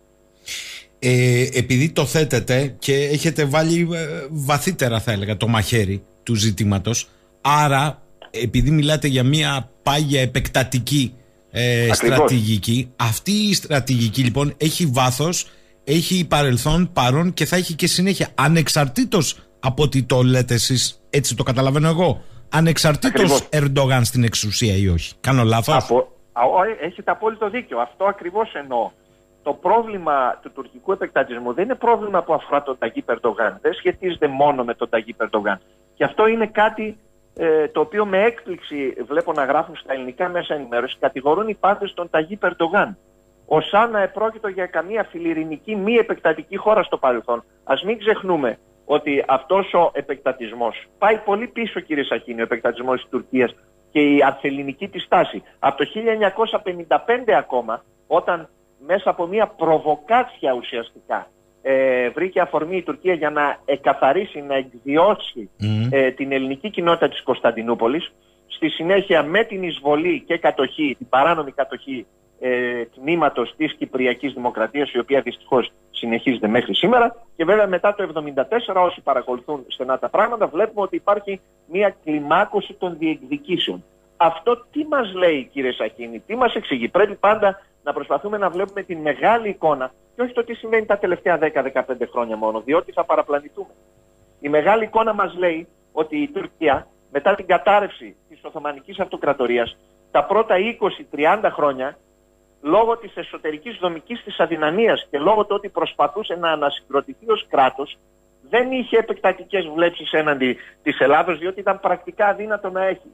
Ε, επειδή το θέτετε και έχετε βάλει ε, βαθύτερα, θα έλεγα, το μαχαίρι του ζητήματος, άρα επειδή μιλάτε για μια πάγια επεκτατική ε, στρατηγική, αυτή η στρατηγική λοιπόν έχει βάθος, έχει παρελθόν, παρόν και θα έχει και συνέχεια, ανεξαρτήτως από ότι το λέτε εσείς, έτσι το καταλαβαίνω εγώ, ανεξαρτήτως Ερντογάν στην εξουσία ή όχι. Κάνω λάθος? Από, έχετε απόλυτο δίκιο, αυτό ακριβώς εννοώ. Το πρόβλημα του τουρκικού επεκτατισμού δεν είναι πρόβλημα που αφορά τον Ταγίπ Ερντογάν. Δεν σχετίζεται μόνο με τον Ταγίπ Ερντογάν. Και αυτό είναι κάτι ε, το οποίο με έκπληξη βλέπω να γράφουν στα ελληνικά μέσα ενημέρωση. Κατηγορούν οι πάντες τον Ταγίπ Ερντογάν ως αν να επρόκειτο για καμία φιλιρινική μη επεκτατική χώρα στο παρελθόν. Ας μην ξεχνούμε ότι αυτός ο επεκτατισμός πάει πολύ πίσω, κύριε Σαχίνη, ο επεκτατισμός της Τουρκίας και η ανθελληνική της τάση. Από το χίλια εννιακόσια πενήντα πέντε ακόμα, όταν μέσα από μια προβοκάτσια ουσιαστικά ε, βρήκε αφορμή η Τουρκία για να εκαθαρίσει, να εκδιώσει mm. ε, την ελληνική κοινότητα της Κωνσταντινούπολης. Στη συνέχεια με την εισβολή και κατοχή, την παράνομη κατοχή ε, τμήματος της Κυπριακής Δημοκρατίας, η οποία δυστυχώς συνεχίζεται μέχρι σήμερα. Και βέβαια μετά το χίλια εννιακόσια εβδομήντα τέσσερα, όσοι παρακολουθούν στενά τα πράγματα, βλέπουμε ότι υπάρχει μια κλιμάκωση των διεκδικήσεων. Αυτό τι μας λέει, κύριε Σαχίνη, τι μας εξηγεί? Πρέπει πάντα να προσπαθούμε να βλέπουμε την μεγάλη εικόνα και όχι το τι συμβαίνει τα τελευταία δέκα με δεκαπέντε χρόνια μόνο, διότι θα παραπλανηθούμε. Η μεγάλη εικόνα μας λέει ότι η Τουρκία μετά την κατάρρευση της Οθωμανικής Αυτοκρατορίας τα πρώτα είκοσι με τριάντα χρόνια, λόγω της εσωτερικής δομικής της αδυναμίας και λόγω του ότι προσπαθούσε να ανασυγκροτηθεί ως κράτος, δεν είχε επεκτατικές βλέψεις έναντι της Ελλάδος, διότι ήταν πρακτικά αδύνατο να έχει.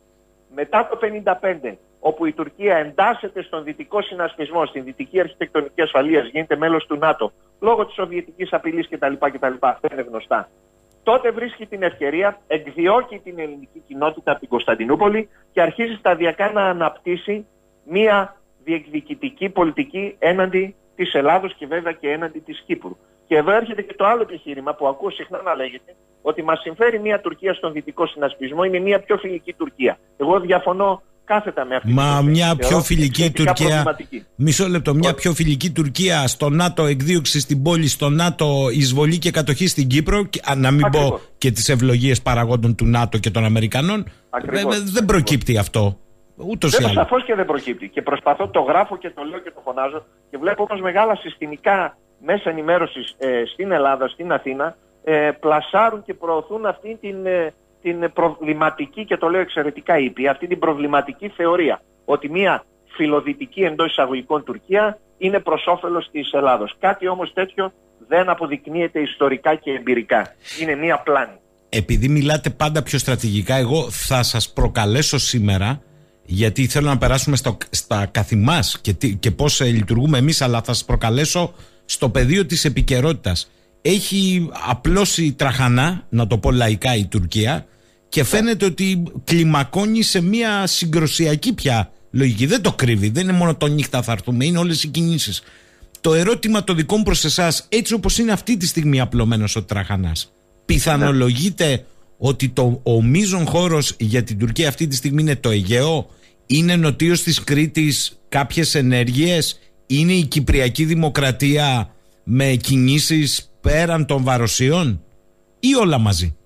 Μετά το χίλια εννιακόσια πενήντα πέντε, όπου η Τουρκία εντάσσεται στον δυτικό συνασπισμό, στην δυτική αρχιτεκτονική ασφαλείας, γίνεται μέλος του ΝΑΤΟ, λόγω της σοβιετικής απειλής κτλ. κτλ. Αυτά είναι γνωστά. Τότε βρίσκει την ευκαιρία, εκδιώκει την ελληνική κοινότητα από την Κωνσταντινούπολη και αρχίζει σταδιακά να αναπτύσσει μία διεκδικητική πολιτική έναντι της Ελλάδος και βέβαια και έναντι της Κύπρου. Και εδώ έρχεται και το άλλο επιχείρημα που ακούω συχνά να λέγεται, ότι μας συμφέρει μια Τουρκία στον δυτικό συνασπισμό, είναι μια πιο φιλική Τουρκία. Εγώ διαφωνώ κάθετα με αυτή την Μα μια πιο φιλική Τουρκία. Μισό λεπτό. Μια πιο φιλική Τουρκία στο ΝΑΤΟ, εκδίωξη στην πόλη, στο ΝΑΤΟ, εισβολή και κατοχή στην Κύπρο. Και, να μην Ακριβώς. πω και τις ευλογίες παραγόντων του ΝΑΤΟ και των Αμερικανών. Ακριβώς. Δεν, δεν προκύπτει αυτό. Ούτως ή άλλως. Σαφώς και δεν προκύπτει. Και προσπαθώ, το γράφω και το λέω και το φωνάζω. Και βλέπω όμως μεγάλα συστημικά μέσα ενημέρωσης ε, στην Ελλάδα, στην Αθήνα, ε, πλασάρουν και προωθούν αυτή την. Ε, την προβληματική, και το λέω εξαιρετικά ήπια, αυτή την προβληματική θεωρία ότι μια φιλοδυτική εντός εισαγωγικών Τουρκία είναι προς όφελος της Ελλάδος. Κάτι όμως τέτοιο δεν αποδεικνύεται ιστορικά και εμπειρικά. Είναι μια πλάνη. Επειδή μιλάτε πάντα πιο στρατηγικά, εγώ θα σας προκαλέσω σήμερα, γιατί θέλω να περάσουμε στο, στα καθημάς και, και πώς ε, λειτουργούμε εμείς, αλλά θα σας προκαλέσω στο πεδίο της επικαιρότητας. Έχει απλώσει τραχανά, να το πω λαϊκά, η Τουρκία και φαίνεται ότι κλιμακώνει σε μια συγκροσιακή πια λογική. Δεν το κρύβει, δεν είναι μόνο το νύχτα θα έρθουμε, είναι όλες οι κινήσεις. Το ερώτημα το δικό μου προς εσάς, έτσι όπως είναι αυτή τη στιγμή απλωμένος ο τραχανάς, πιθανολογείται ναι. ότι το, ο μείζον χώρος για την Τουρκία αυτή τη στιγμή είναι το Αιγαίο, είναι νοτίως της Κρήτης κάποιες ενέργειες, είναι η Κυπριακή Δημοκρατία με κινήσεις πέραν των βαροσιών ή όλα μαζί?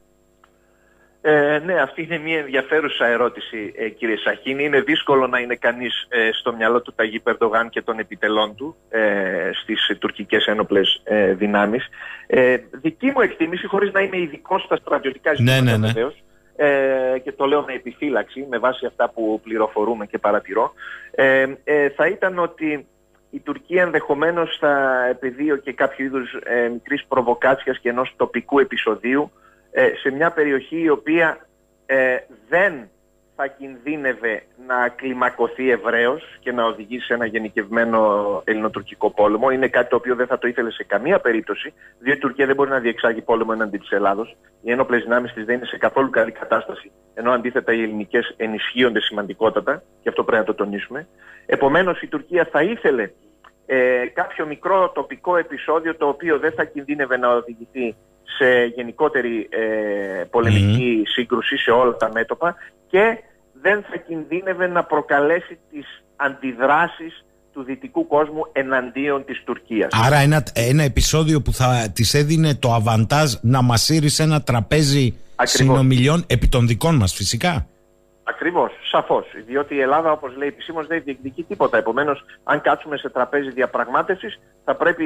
Ε, ναι, αυτή είναι μια ενδιαφέρουσα ερώτηση, ε, κύριε Σαχίνη. Είναι δύσκολο να είναι κανείς ε, στο μυαλό του Ταγίπ Ερντογάν και των επιτελών του ε, στις ε, τουρκικές ένοπλες ε, δυνάμεις. Ε, δική μου εκτίμηση, χωρίς να είμαι ειδικός στα στρατιωτικά ζητήματα, ναι, ναι, ναι. βεβαίως, ε, και το λέω με επιφύλαξη, με βάση αυτά που πληροφορούμε και παρατηρώ, ε, ε, θα ήταν ότι η Τουρκία ενδεχομένως θα επεδίωκε κάποιο είδους ε, μικρής προβοκάτσιας και ενός τοπικού επεισοδίου ε, σε μια περιοχή η οποία ε, δεν θα κινδύνευε να κλιμακωθεί ευρέως και να οδηγήσει σε ένα γενικευμένο ελληνοτουρκικό πόλεμο. Είναι κάτι το οποίο δεν θα το ήθελε σε καμία περίπτωση, διότι η Τουρκία δεν μπορεί να διεξάγει πόλεμο εναντί της Ελλάδος. Οι ένοπλες δυνάμεις της δεν είναι σε καθόλου καλή κατάσταση, ενώ αντίθετα οι ελληνικές ενισχύονται σημαντικότατα, και αυτό πρέπει να το τονίσουμε. Επομένως η Τουρκία θα ήθελε ε, κάποιο μικρό τοπικό επεισόδιο το οποίο δεν θα κινδύνευε να οδηγηθεί σε γενικότερη ε, πολεμική mm. σύγκρουση σε όλα τα μέτωπα και δεν θα κινδύνευε να προκαλέσει τις αντιδράσεις του δυτικού κόσμου εναντίον της Τουρκίας. Άρα ένα, ένα επεισόδιο που θα της έδινε το αβαντάζ να μας σύρει σε ένα τραπέζι Ακριβώς. συνομιλιών επί των δικών μας φυσικά. Ακριβώς, σαφώς. Διότι η Ελλάδα, όπως λέει επισήμως, δεν διεκδικεί τίποτα. Επομένως, αν κάτσουμε σε τραπέζι διαπραγμάτευσης, θα πρέπει,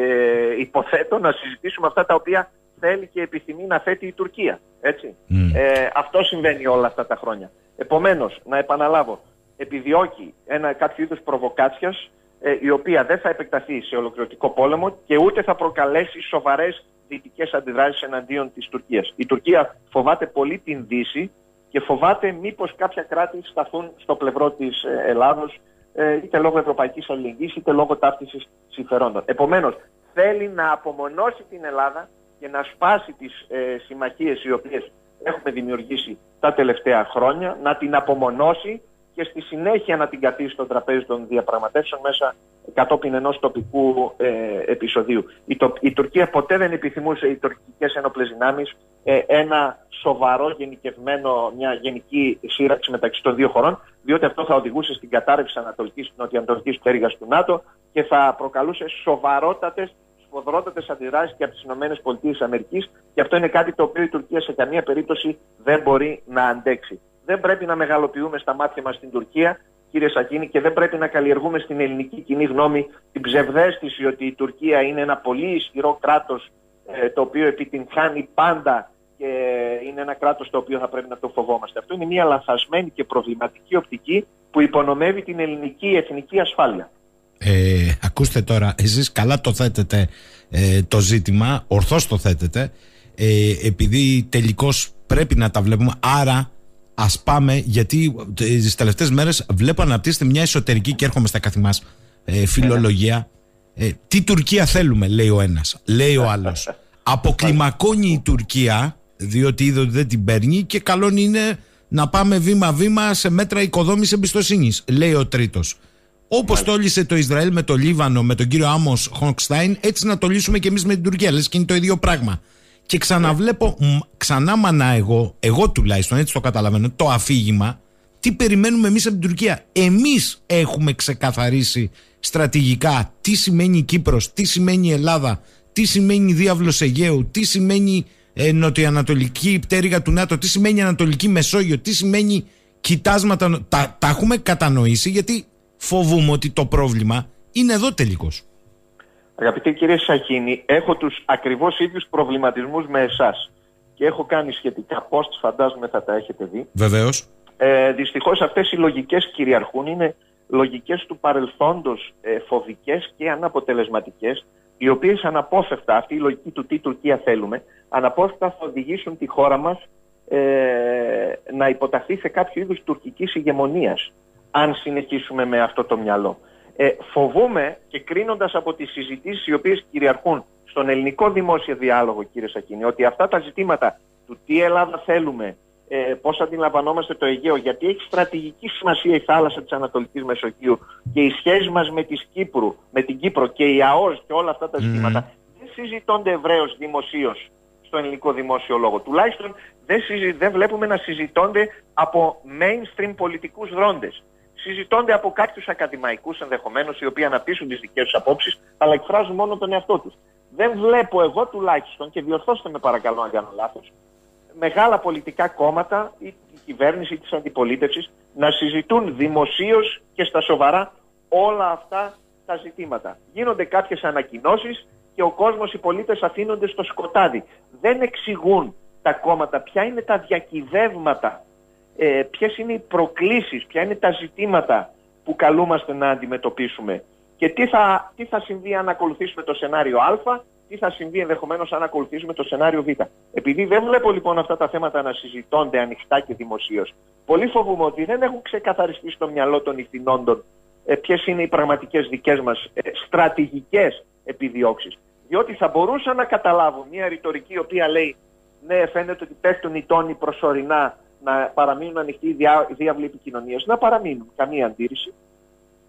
ε, υποθέτω, να συζητήσουμε αυτά τα οποία θέλει και επιθυμεί να θέτει η Τουρκία. Έτσι. Mm. Ε, αυτό συμβαίνει όλα αυτά τα χρόνια. Επομένως, να επαναλάβω, επιδιώκει ένα κάποιο είδους προβοκάτσιας, ε, η οποία δεν θα επεκταθεί σε ολοκληρωτικό πόλεμο και ούτε θα προκαλέσει σοβαρές δυτικές αντιδράσεις εναντίον της Τουρκίας. Η Τουρκία φοβάται πολύ την Δύση και φοβάται μήπως κάποια κράτη σταθούν στο πλευρό της Ελλάδος, ε, είτε λόγω ευρωπαϊκής αλληλεγγύης είτε λόγω ταύτισης συμφερόντων. Επομένως, θέλει να απομονώσει την Ελλάδα και να σπάσει τις ε, συμμαχίες οι οποίες έχουμε δημιουργήσει τα τελευταία χρόνια, να την απομονώσει και στη συνέχεια να την καθίσει στο τραπέζι των διαπραγματεύσεων μέσα κατόπιν ενός τοπικού ε, επεισοδίου. Η, το, η Τουρκία ποτέ δεν επιθυμούσε, οι τουρκικές ένοπλες δυνάμεις, ε, ένα σοβαρό γενικευμένο, μια γενική σύραξη μεταξύ των δύο χωρών, διότι αυτό θα οδηγούσε στην κατάρρευση ανατολικής, νοτιοανατολικής πτέρυγας του ΝΑΤΟ και θα προκαλούσε σοβαρότατες, σφοδρότατες αντιδράσεις και από τις ΗΠΑ, και αυτό είναι κάτι το οποίο η Τουρκία σε καμία περίπτωση δεν μπορεί να αντέξει. Δεν πρέπει να μεγαλοποιούμε στα μάτια μας την Τουρκία, κύριε Σαχίνη, και δεν πρέπει να καλλιεργούμε στην ελληνική κοινή γνώμη την ψευδαίσθηση ότι η Τουρκία είναι ένα πολύ ισχυρό κράτος, ε, το οποίο επιτυγχάνει πάντα και είναι ένα κράτος το οποίο θα πρέπει να το φοβόμαστε. Αυτό είναι μια λανθασμένη και προβληματική οπτική που υπονομεύει την ελληνική εθνική ασφάλεια. Ε, ακούστε τώρα, εσείς καλά το θέτετε ε, το ζήτημα, ορθώς το θέτετε, ε, επειδή τελικώς πρέπει να τα βλέπουμε, άρα ας πάμε, γιατί τις τελευταίες μέρες βλέπω να αναπτύσσεται μια εσωτερική, και έρχομαι στα καθημάς, ε, φιλολογία. Ε, τι Τουρκία θέλουμε, λέει ο ένας, λέει ο άλλος. Αποκλιμακώνει η Τουρκία, διότι είδε ότι δεν την παίρνει, και καλό είναι να πάμε βήμα-βήμα σε μέτρα οικοδόμησης εμπιστοσύνης, λέει ο τρίτος. Όπως το λύσε το Ισραήλ με το Λίβανο, με τον κύριο Άμος Χονκστάιν, έτσι να το λύσουμε και εμείς με την Τουρκία. Λες και είναι το ίδιο πράγμα. Και ξαναβλέπω, ξανά μανά εγώ, εγώ τουλάχιστον έτσι το καταλαβαίνω, το αφήγημα, τι περιμένουμε εμείς από την Τουρκία. Εμείς έχουμε ξεκαθαρίσει στρατηγικά τι σημαίνει η Κύπρος, τι σημαίνει η Ελλάδα, τι σημαίνει η διάβλος Αιγαίου, τι σημαίνει ε, νοτιοανατολική πτέρυγα του ΝΑΤΟ, τι σημαίνει Ανατολική Μεσόγειο, τι σημαίνει κοιτάσματα. Τα, τα έχουμε κατανοήσει, γιατί φοβούμαι ότι το πρόβλημα είναι εδώ τελικώς. Αγαπητέ κύριε Σαχίνη, έχω τους ακριβώς ίδιους προβληματισμούς με εσάς και έχω κάνει σχετικά posts, φαντάζομαι θα τα έχετε δει. Βεβαίως. Ε, δυστυχώς αυτές οι λογικές κυριαρχούν, είναι λογικές του παρελθόντος, ε, φοβικές και αναποτελεσματικές, οι οποίες αναπόφευκτα, αυτή η λογική του τι Τουρκία θέλουμε, αναπόφευκτα θα οδηγήσουν τη χώρα μας ε, να υποταχθεί σε κάποιο είδους τουρκικής ηγεμονίας, αν συνεχίσουμε με αυτό το μυαλό. Ε, φοβούμαι, και κρίνοντας από τις συζητήσεις οι οποίες κυριαρχούν στον ελληνικό δημόσιο διάλογο, κύριε Σαχίνη, ότι αυτά τα ζητήματα του τι Ελλάδα θέλουμε, ε, πώς αντιλαμβανόμαστε το Αιγαίο, γιατί έχει στρατηγική σημασία η θάλασσα της Ανατολικής Μεσογείου και οι σχέσεις μας με, της Κύπρου, με την Κύπρο και η ΑΟΣ και όλα αυτά τα ζητήματα, mm. δεν συζητώνται ευρέως δημοσίως στο ελληνικό δημόσιο λόγο. Τουλάχιστον δεν, συζη, δεν βλέπουμε να συζητώνται από mainstream πολιτικούς δρόντες. Συζητώνται από κάποιους ακαδημαϊκούς ενδεχομένως, οι οποίοι αναπτύσσουν τις δικές τους απόψεις, αλλά εκφράζουν μόνο τον εαυτό τους. Δεν βλέπω εγώ τουλάχιστον, και διορθώστε με παρακαλώ αν κάνω λάθος, μεγάλα πολιτικά κόμματα ή η κυβέρνηση της αντιπολίτευσης να συζητούν δημοσίως και στα σοβαρά όλα αυτά τα ζητήματα. Γίνονται κάποιες ανακοινώσεις και ο κόσμος, οι πολίτες αφήνονται στο σκοτάδι. Δεν εξηγούν τα κόμματα ποια είναι τα διακυβεύματα, ε, ποιες είναι οι προκλήσεις, ποια είναι τα ζητήματα που καλούμαστε να αντιμετωπίσουμε και τι θα, τι θα συμβεί αν ακολουθήσουμε το σενάριο Α, τι θα συμβεί ενδεχομένως αν ακολουθήσουμε το σενάριο Β. Επειδή δεν βλέπω λοιπόν αυτά τα θέματα να συζητώνται ανοιχτά και δημοσίως, πολύ φοβούμαι ότι δεν έχουν ξεκαθαριστεί στο μυαλό των ηθινόντων ε, ποιες είναι οι πραγματικές δικές μας ε, στρατηγικές επιδιώξεις. Διότι θα μπορούσα να καταλάβω μια ρητορική η οποία λέει ναι, φαίνεται ότι πέφτουν οι τόνοι προσωρινά, να παραμείνουν ανοιχτοί οι διάβλοι επικοινωνίας, να παραμείνουν, καμία αντίρρηση.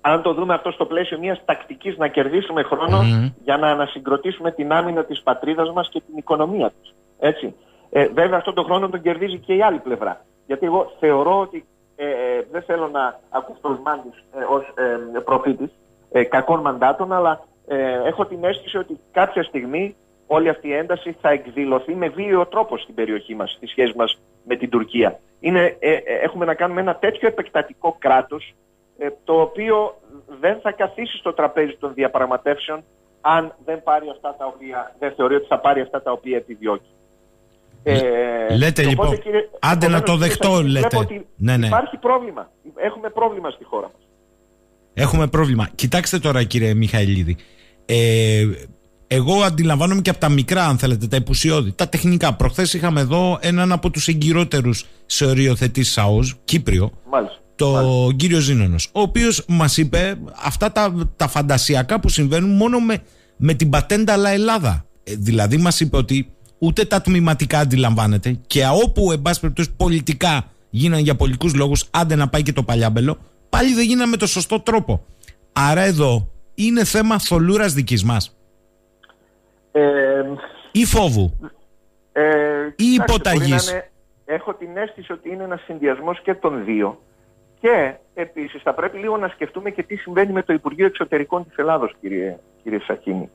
αν το δούμε αυτό στο πλαίσιο μιας τακτικής να κερδίσουμε χρόνο mm. για να ανασυγκροτήσουμε την άμυνα της πατρίδας μας και την οικονομία της. Έτσι. Ε, βέβαια αυτόν τον χρόνο τον κερδίζει και η άλλη πλευρά. Γιατί εγώ θεωρώ ότι ε, ε, δεν θέλω να ακουστώ ως μάντης, ε, ως ε, προφήτης ε, κακών μαντάτων, αλλά ε, έχω την αίσθηση ότι κάποια στιγμή όλη αυτή η ένταση θα εκδηλωθεί με βίαιο τρόπο στην περιοχή μας, στη σχέση μας με την Τουρκία. Είναι, ε, ε, έχουμε να κάνουμε ένα τέτοιο επεκτατικό κράτος, ε, το οποίο δεν θα καθίσει στο τραπέζι των διαπραγματεύσεων αν δεν πάρει αυτά τα οποία, δεν θεωρεί ότι θα πάρει αυτά τα οποία επιδιώκει. Ε, λέτε οπότε, λοιπόν, κύριε, άντε να το δεχτώ, λέτε. Ότι ναι, ναι. Υπάρχει πρόβλημα. Έχουμε πρόβλημα στη χώρα μας. Έχουμε πρόβλημα. Κοιτάξτε τώρα, κύριε Μιχαηλίδη. Ε, εγώ αντιλαμβάνομαι και από τα μικρά, αν θέλετε, τα επουσιώδη, τα τεχνικά. Προχθές είχαμε εδώ έναν από τους εγκυρότερους σε οριοθετής ΣΑΟΣ, Κύπριο, Μάλιστα. τον Μάλιστα. κύριο Ζήνονος, ο οποίος μας είπε αυτά τα, τα φαντασιακά που συμβαίνουν μόνο με, με την πατέντα αλλά Ελλάδα. Ε, δηλαδή μας είπε ότι ούτε τα τμηματικά αντιλαμβάνεται και όπου εν πάση περιπτώσει πολιτικά γίνανε για πολιτικούς λόγους, άντε να πάει και το παλιάμπελο, πάλι δεν γίνανε με το σωστό τρόπο. Άρα εδώ είναι θέμα θολούρας δικής μας. Ε, ή φόβου ε, ή υποταγής. Έχω την αίσθηση ότι είναι ένας συνδυασμός και των δύο. Και επίσης θα πρέπει λίγο να σκεφτούμε και τι συμβαίνει με το Υπουργείο Εξωτερικών της Ελλάδος, κύριε, κύριε Σαχίνη.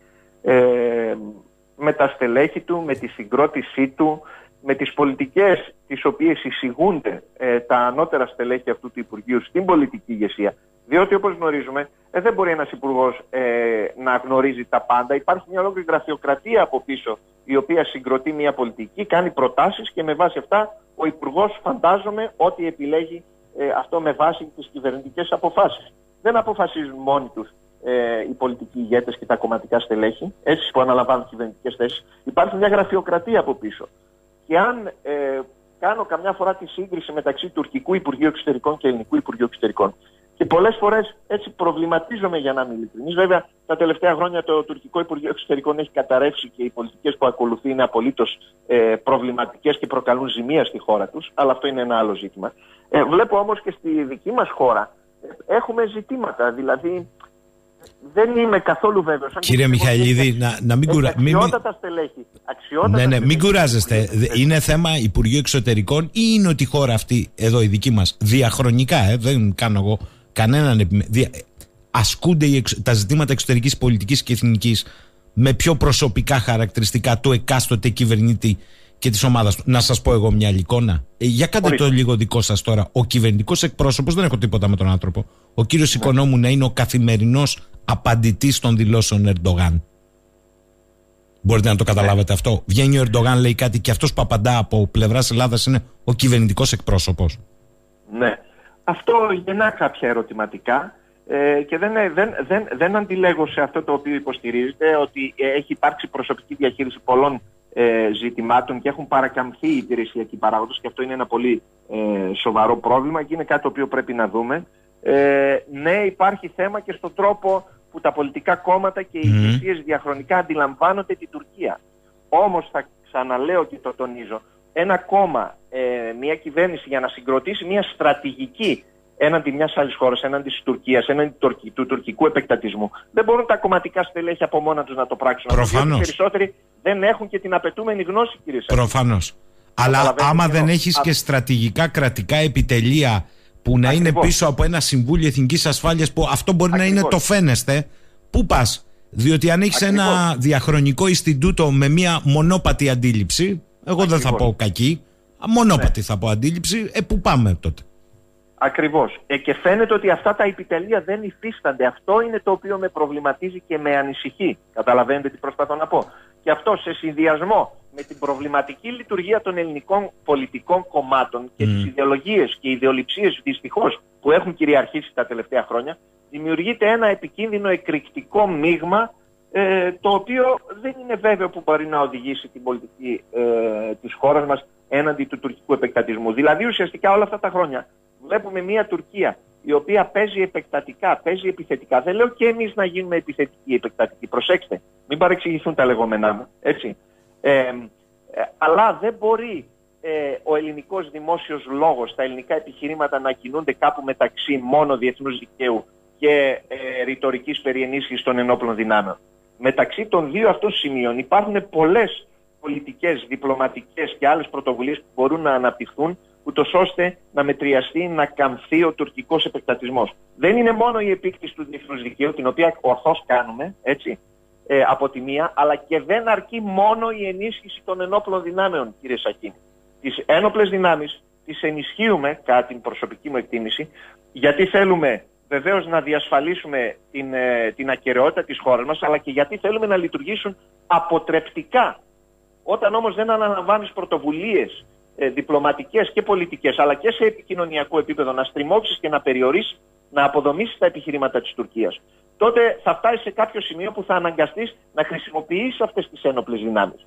Ε, με τα στελέχη του, με τη συγκρότησή του, με τις πολιτικές τις οποίες εισηγούνται ε, τα ανώτερα στελέχη αυτού του Υπουργείου στην πολιτική ηγεσία. Διότι όπως γνωρίζουμε ε, δεν μπορεί ένας υπουργός ε, να γνωρίζει τα πάντα. Υπάρχει μια ολόκληρη γραφειοκρατία από πίσω η οποία συγκροτεί μια πολιτική, κάνει προτάσεις και με βάση αυτά ο υπουργός φαντάζομαι ότι επιλέγει ε, αυτό με βάση τις κυβερνητικές αποφάσεις. Δεν αποφασίζουν μόνοι τους ε, οι πολιτικοί ηγέτες και τα κομματικά στελέχη, έτσι που αναλαμβάνουν κυβερνητικές θέσεις. Υπάρχει μια γραφειοκρατία από πίσω. Και αν ε, κάνω καμιά φορά τη σύγκριση μεταξύ τουρκικού Υπουργείου Εξωτερικών και ελληνικού Υπουργείου Εξωτερικών, και πολλές φορές έτσι προβληματίζομαι, για να είμαι ειλικρινής. Βέβαια, τα τελευταία χρόνια το τουρκικό Υπουργείο Εξωτερικών έχει καταρρεύσει και οι πολιτικές που ακολουθεί είναι απολύτως ε, προβληματικές και προκαλούν ζημία στη χώρα τους. Αλλά αυτό είναι ένα άλλο ζήτημα. Ε, βλέπω όμως και στη δική μας χώρα ε, έχουμε ζητήματα. Δηλαδή, δεν είμαι καθόλου βέβαιος. Κύριε Μιχαηλίδη, να, να μην κουράζεστε. Αξιότατα στελέχη. Αξιότατα ναι, ναι, στελέχη. μην κουράζεστε. Είναι θέμα Υπουργείου Εξωτερικών ή είναι ότι η χώρα αυτή, εδώ η δική μας, διαχρονικά, ε, δεν κάνω εγώ κανέναν επιμέ... ασκούνται τα ζητήματα εξωτερικής πολιτικής και εθνικής με πιο προσωπικά χαρακτηριστικά του εκάστοτε κυβερνήτη και της ομάδας του. Να σας πω εγώ μια άλλη εικόνα. Ε, για κάντε Ορίστε. το λίγο δικό σας τώρα. Ο κυβερνητικός εκπρόσωπος, δεν έχω τίποτα με τον άνθρωπο, ο κύριος ναι. Οικονόμου να είναι ο καθημερινός απαντητής των δηλώσεων Ερντογάν. Μπορείτε να το καταλάβετε ναι. αυτό. Βγαίνει ο Ερντογάν, λέει κάτι και αυτός που απαντά από πλευράς Ελλάδας είναι ο κυβερνητικός εκπρόσωπος. Ναι. Αυτό γεννά κάποια ερωτηματικά ε, και δεν, δεν, δεν, δεν αντιλέγω σε αυτό το οποίο υποστηρίζετε ότι ε, έχει υπάρξει προσωπική διαχείριση πολλών ε, ζητημάτων και έχουν παρακαμφθεί οι υπηρεσιακοί παράγοντες και αυτό είναι ένα πολύ ε, σοβαρό πρόβλημα και είναι κάτι το οποίο πρέπει να δούμε. Ε, ναι, υπάρχει θέμα και στον τρόπο που τα πολιτικά κόμματα και οι mm. ηγεσίες διαχρονικά αντιλαμβάνονται την Τουρκία. Όμως θα ξαναλέω και το τονίζω, ένα κόμμα, ε, μια κυβέρνηση για να συγκροτήσει μια στρατηγική έναντι μιας άλλης χώρας, έναντι της Τουρκίας, έναντι του τουρκικού επεκτατισμού, δεν μπορούν τα κομματικά στελέχη από μόνα τους να το πράξουν. Προφανώς. Οι περισσότεροι δεν έχουν και την απαιτούμενη γνώση, κύριε Σάκη. Προφανώς. Αλλά άμα δεν έχεις και στρατηγικά κρατικά επιτελεία που να Ακριβώς. είναι πίσω από ένα Συμβούλιο Εθνικής Ασφάλειας, που αυτό μπορεί Ακριβώς. να είναι το φαίνεστε, πού πας? Διότι αν έχεις Ακριβώς. ένα διαχρονικό Ινστιτούτο με μια μονόπατη αντίληψη, εγώ Ακριβώς. δεν θα πω κακή, μονόπατη ναι. θα πω αντίληψη, ε, πού πάμε τότε? Ακριβώς. Ε, και φαίνεται ότι αυτά τα επιτελεία δεν υφίστανται. Αυτό είναι το οποίο με προβληματίζει και με ανησυχεί. Καταλαβαίνετε τι προσπαθώ να πω. Και αυτό σε συνδυασμό με την προβληματική λειτουργία των ελληνικών πολιτικών κομμάτων και mm. τις ιδεολογίες και ιδεολειψίες δυστυχώς που έχουν κυριαρχήσει τα τελευταία χρόνια, δημιουργείται ένα επικίνδυνο εκρηκτικό μείγμα ε, το οποίο δεν είναι βέβαιο που μπορεί να οδηγήσει την πολιτική ε, της χώρας μας έναντι του τουρκικού επεκτατισμού. Δηλαδή ουσιαστικά όλα αυτά τα χρόνια βλέπουμε μια Τουρκία η οποία παίζει επεκτατικά, παίζει επιθετικά. Δεν λέω και εμείς να γίνουμε επιθετικοί, επεκτατικοί. Προσέξτε, μην παρεξηγηθούν τα λεγόμενά μου. Έτσι. Ε, ε, αλλά δεν μπορεί ε, ο ελληνικός δημόσιος λόγος, τα ελληνικά επιχειρήματα να κινούνται κάπου μεταξύ μόνο διεθνούς δικαίου και ε, ρητορικής περί ενίσχυσης των ενόπλων δυνάμεων. Μεταξύ των δύο αυτών σημείων υπάρχουν πολλές πολιτικές, διπλωματικές και άλλες πρωτοβουλίες που μπορούν να αναπτυχθούν, ούτως ώστε να μετριαστεί, να καμφθεί ο τουρκικός επεκτατισμός. Δεν είναι μόνο η επίκτηση του διεθνούς δικαίου, την οποία ορθώς κάνουμε, έτσι, ε, από τη μία, αλλά και δεν αρκεί μόνο η ενίσχυση των ενόπλων δυνάμεων, κύριε Σαχίνη. Τις ένοπλες δυνάμεις τις ενισχύουμε, κατά την προσωπική μου εκτίμηση, γιατί θέλουμε βεβαίως να διασφαλίσουμε την, ε, την ακεραιότητα της χώρας μας, αλλά και γιατί θέλουμε να λειτουργήσουν αποτρεπτικά. Όταν όμως δεν αναλαμβάνεις πρωτοβουλίες ε, διπλωματικές και πολιτικές, αλλά και σε επικοινωνιακό επίπεδο, να στριμώξεις και να περιορίσεις, να αποδομήσεις τα επιχειρήματα της Τουρκίας, τότε θα φτάσεις σε κάποιο σημείο που θα αναγκαστείς να χρησιμοποιήσεις αυτές τις ένοπλες δυνάμεις.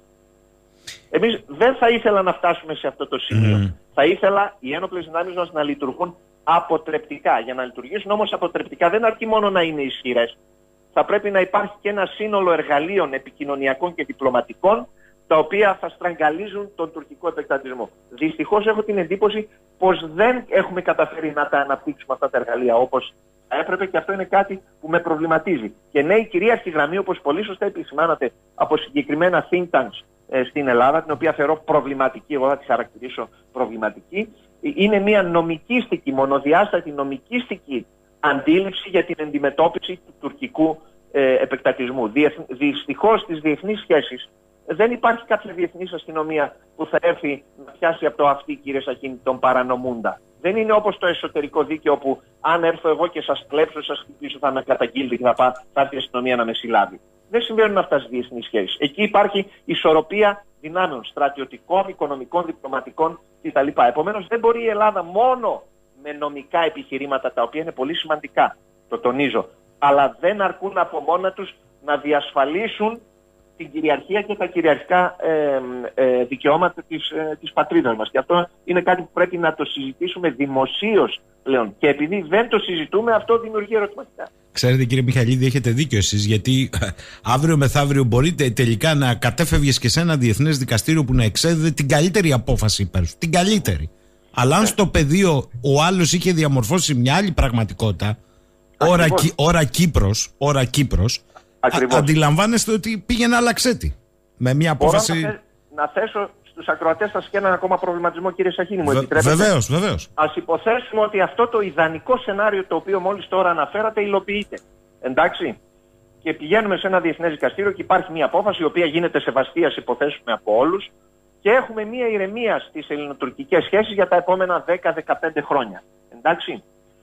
Εμείς δεν θα ήθελα να φτάσουμε σε αυτό το σημείο. Mm. Θα ήθελα οι ένοπλες δυνάμεις μας να λειτουργούν αποτρεπτικά. Για να λειτουργήσουν όμως αποτρεπτικά δεν αρκεί μόνο να είναι ισχυρές. Θα πρέπει να υπάρχει και ένα σύνολο εργαλείων επικοινωνιακών και διπλωματικών, τα οποία θα στραγγαλίζουν τον τουρκικό επεκτατισμό. Δυστυχώς έχω την εντύπωση πως δεν έχουμε καταφέρει να τα αναπτύξουμε αυτά τα εργαλεία όπως έπρεπε, και αυτό είναι κάτι που με προβληματίζει. Και ναι, η κυρίαρχη γραμμή, όπως πολύ σωστά επισημάνατε, από συγκεκριμένα think tanks ε, στην Ελλάδα, την οποία θεωρώ προβληματική, εγώ θα τη χαρακτηρίσω προβληματική, είναι μια νομικίστικη, μονοδιάστατη νομικίστικη αντίληψη για την αντιμετώπιση του τουρκικού ε, επεκτατισμού. Δυστυχώς στις διεθνείς σχέσεις δεν υπάρχει κάποια διεθνής αστυνομία που θα έρθει να πιάσει από το αυτί, κύριε Σαχίνη, τον παρανομούντα. Δεν είναι όπως το εσωτερικό δίκαιο, όπου αν έρθω εγώ και σας κλέψω, σας χτυπήσω, θα με καταγγείλετε και θα, πά, θα έρθει η αστυνομία να με συλλάβει. Δεν συμβαίνουν αυτά στις διεθνείς σχέσεις. Εκεί υπάρχει ισορροπία δυνάμεων, στρατιωτικών, οικονομικών, διπλωματικών κτλ. Επομένως, δεν μπορεί η Ελλάδα μόνο με νομικά επιχειρήματα, τα οποία είναι πολύ σημαντικά, το τονίζω, αλλά δεν αρκούν από μόνα τους να διασφαλίσουν την κυριαρχία και τα κυριαρχικά ε, ε, δικαιώματα της, ε, της πατρίδας μας. Και αυτό είναι κάτι που πρέπει να το συζητήσουμε δημοσίως πλέον. Και επειδή δεν το συζητούμε, αυτό δημιουργεί ερωτηματικά. Ξέρετε, κύριε Μιχαηλίδη, έχετε δίκιο εσείς, γιατί αύριο μεθαύριο μπορείτε τελικά να κατέφευγες και σε ένα διεθνές δικαστήριο που να εξέδιδε την καλύτερη απόφαση υπέρ σου. Την καλύτερη. Αλλά αν στο πεδίο ο άλλος είχε διαμορφώσει μια άλλη πραγματικότητα, ώρα, ώρα Κύπρος, ώρα Κύπρος, Α, αντιλαμβάνεστε ότι πήγε να αλλάξετε με μια απόφαση. Μπορώ να, θε, να θέσω στους ακροατές σας και έναν ακόμα προβληματισμό, κύριε Σαχίνη, μου επιτρέπετε? Βεβαίως, βεβαίως. Ας υποθέσουμε ότι αυτό το ιδανικό σενάριο, το οποίο μόλις τώρα αναφέρατε, υλοποιείται. Εντάξει. Και πηγαίνουμε σε ένα διεθνές δικαστήριο και υπάρχει μια απόφαση, η οποία γίνεται σεβαστή, ας υποθέσουμε, από όλους, και έχουμε μια ηρεμία στις ελληνοτουρκικές σχέσεις για τα επόμενα δέκα με δεκαπέντε χρόνια. Εντάξει.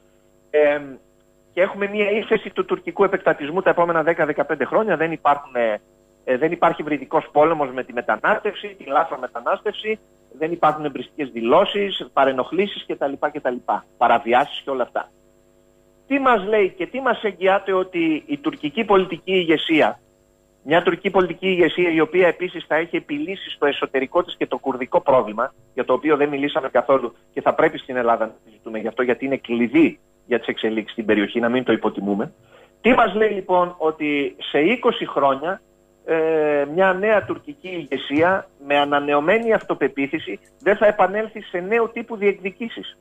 Ε, και έχουμε μια ύφεση του τουρκικού επεκτατισμού τα επόμενα δέκα με δεκαπέντε χρόνια. Δεν, υπάρχουν, ε, δεν υπάρχει βρυδικός πόλεμος με τη μετανάστευση, τη λάθρο μετανάστευση, δεν υπάρχουν εμπριστικές δηλώσεις, παρενοχλήσεις κτλ. κτλ. Παραβιάσεις και όλα αυτά. Τι μας λέει και τι μας εγγυάται ότι η τουρκική πολιτική ηγεσία, μια τουρκική πολιτική ηγεσία η οποία επίσης θα έχει επιλύσει στο εσωτερικό της και το κουρδικό πρόβλημα, για το οποίο δεν μιλήσαμε καθόλου και θα πρέπει στην Ελλάδα να συζητούμε γι' αυτό, γιατί είναι κλειδί για τις εξελίξεις στην περιοχή, να μην το υποτιμούμε. Τι μας λέει λοιπόν? Ότι σε είκοσι χρόνια ε, μια νέα τουρκική ηγεσία με ανανεωμένη αυτοπεποίθηση δεν θα επανέλθει σε νέο τύπου διεκδικήσεις.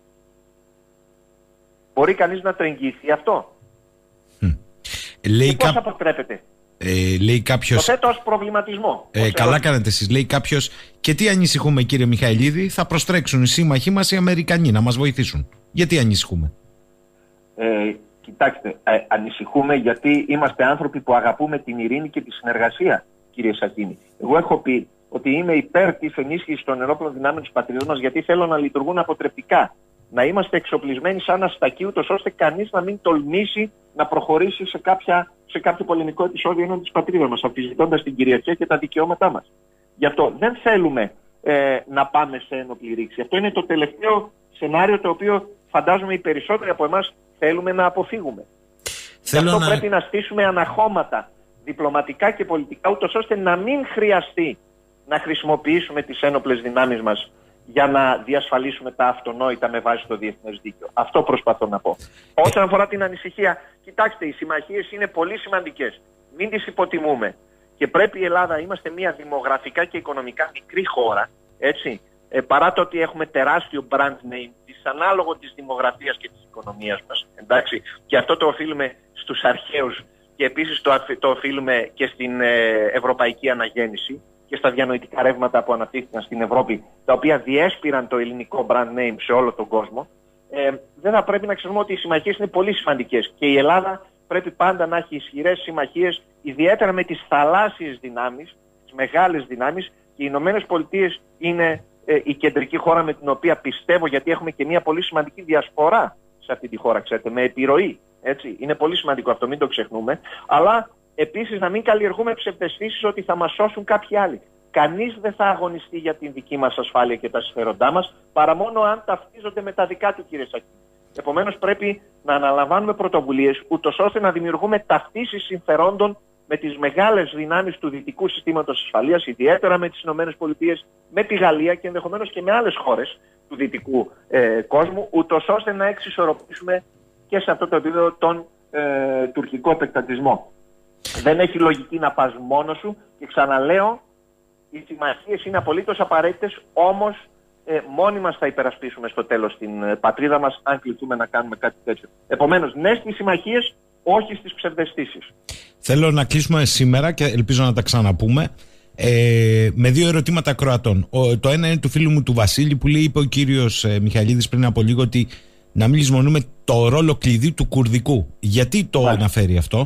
Μπορεί κανείς να το εγγυηθεί αυτό? Mm. Λέει και πώς κα... αποτρέπεται? Ε, λέει κάποιος... Το θέτω ως προβληματισμό. Ε, ως καλά κάνετε εσείς. Λέει κάποιος, και τι ανησυχούμε, κύριε Μιχαηλίδη? Θα προστρέξουν οι σύμμαχοί μας οι Αμερικανοί να μας βοηθήσουν. Γιατί ανησυχούμε? Ε, κοιτάξτε, ε, ανησυχούμε γιατί είμαστε άνθρωποι που αγαπούμε την ειρήνη και τη συνεργασία, κύριε Σαχίνη. Εγώ έχω πει ότι είμαι υπέρ της ενίσχυσης των ενόπλων δυνάμεων της πατρίδας μας, γιατί θέλω να λειτουργούν αποτρεπτικά. Να είμαστε εξοπλισμένοι σαν αστακοί, ούτως ώστε κανείς να μην τολμήσει να προχωρήσει σε, κάποια, σε κάποιο πολεμικό επεισόδιο ενάντια της πατρίδας μας, αμφισβητώντας την κυριαρχία και τα δικαιώματά μας. Γι' αυτό δεν θέλουμε ε, να πάμε σε ένοπλη ρήξη. Αυτό είναι το τελευταίο σενάριο, το οποίο φαντάζομαι οι περισσότεροι από εμάς θέλουμε να αποφύγουμε. Θέλω Γι' αυτό να... πρέπει να στήσουμε αναχώματα διπλωματικά και πολιτικά, ούτως ώστε να μην χρειαστεί να χρησιμοποιήσουμε τις ένοπλες δυνάμεις μας για να διασφαλίσουμε τα αυτονόητα με βάση το διεθνές δίκαιο. Αυτό προσπαθώ να πω. Όσον αφορά την ανησυχία, κοιτάξτε, οι συμμαχίες είναι πολύ σημαντικές. Μην τις υποτιμούμε. Και πρέπει η Ελλάδα, είμαστε μια δημογραφικά και οικονομικά μικρή χώρα, έτσι, ε, παρά το ότι έχουμε τεράστιο brand name της δυσανάλογο της δημογραφίας και της οικονομίας μας. Εντάξει, και αυτό το οφείλουμε στους αρχαίους και επίσης το, το οφείλουμε και στην ε, ευρωπαϊκή αναγέννηση και στα διανοητικά ρεύματα που αναπτύχθηκαν στην Ευρώπη, τα οποία διέσπηραν το ελληνικό brand name σε όλο τον κόσμο. Ε, δεν θα πρέπει να ξέρουμε ότι οι συμμαχίες είναι πολύ σημαντικές και η Ελλάδα πρέπει πάντα να έχει ισχυρές συμμαχίες, ιδιαίτερα με τις θαλάσσιες δυνάμεις, τις μεγάλες δυνάμεις, και οι Ηνωμένες Πολιτείες είναι ε, η κεντρική χώρα με την οποία πιστεύω, γιατί έχουμε και μια πολύ σημαντική διασπορά σε αυτή τη χώρα, ξέρετε, με επιρροή. Έτσι. Είναι πολύ σημαντικό αυτό, μην το ξεχνούμε. Αλλά επίσης να μην καλλιεργούμε ψευδαισθήσεις ότι θα μας σώσουν κάποιοι άλλοι. Κανείς δεν θα αγωνιστεί για την δική μας ασφάλεια και τα συμφέροντά μας, παρά μόνο αν ταυτίζονται με τα δικά του, κύριε Σακίνη. Επομένως, πρέπει να αναλαμβάνουμε πρωτοβουλίες, ούτως ώστε να δημιουργούμε ταυτίσεις συμφερόντων με τις μεγάλες δυνάμεις του δυτικού συστήματος ασφαλείας, ιδιαίτερα με τις ΗΠΑ, με τη Γαλλία και ενδεχομένως και με άλλες χώρες του δυτικού ε, κόσμου, ούτως ώστε να εξισορροπήσουμε και σε αυτό το επίπεδο τον ε, τουρκικό επεκτατισμό. Δεν έχει λογική να πας μόνος σου και ξαναλέω, οι συμμαχίες είναι απολύτως απαραίτητες, όμως ε, μόνοι μας θα υπερασπίσουμε στο τέλος την ε, πατρίδα μας, αν κληθούμε να κάνουμε κάτι τέτοιο. Επομένως, ναι στις συμμαχίες, όχι στις ψευδαισθήσεις. Θέλω να κλείσουμε σήμερα και ελπίζω να τα ξαναπούμε ε, με δύο ερωτήματα ακροατών. Ο, το ένα είναι του φίλου μου του Βασίλη, που λέει, είπε ο κύριος ε, Μιχαηλίδης πριν από λίγο ότι να μην λησμονούμε το ρόλο κλειδί του κουρδικού. Γιατί το Μάλιστα. αναφέρει αυτό?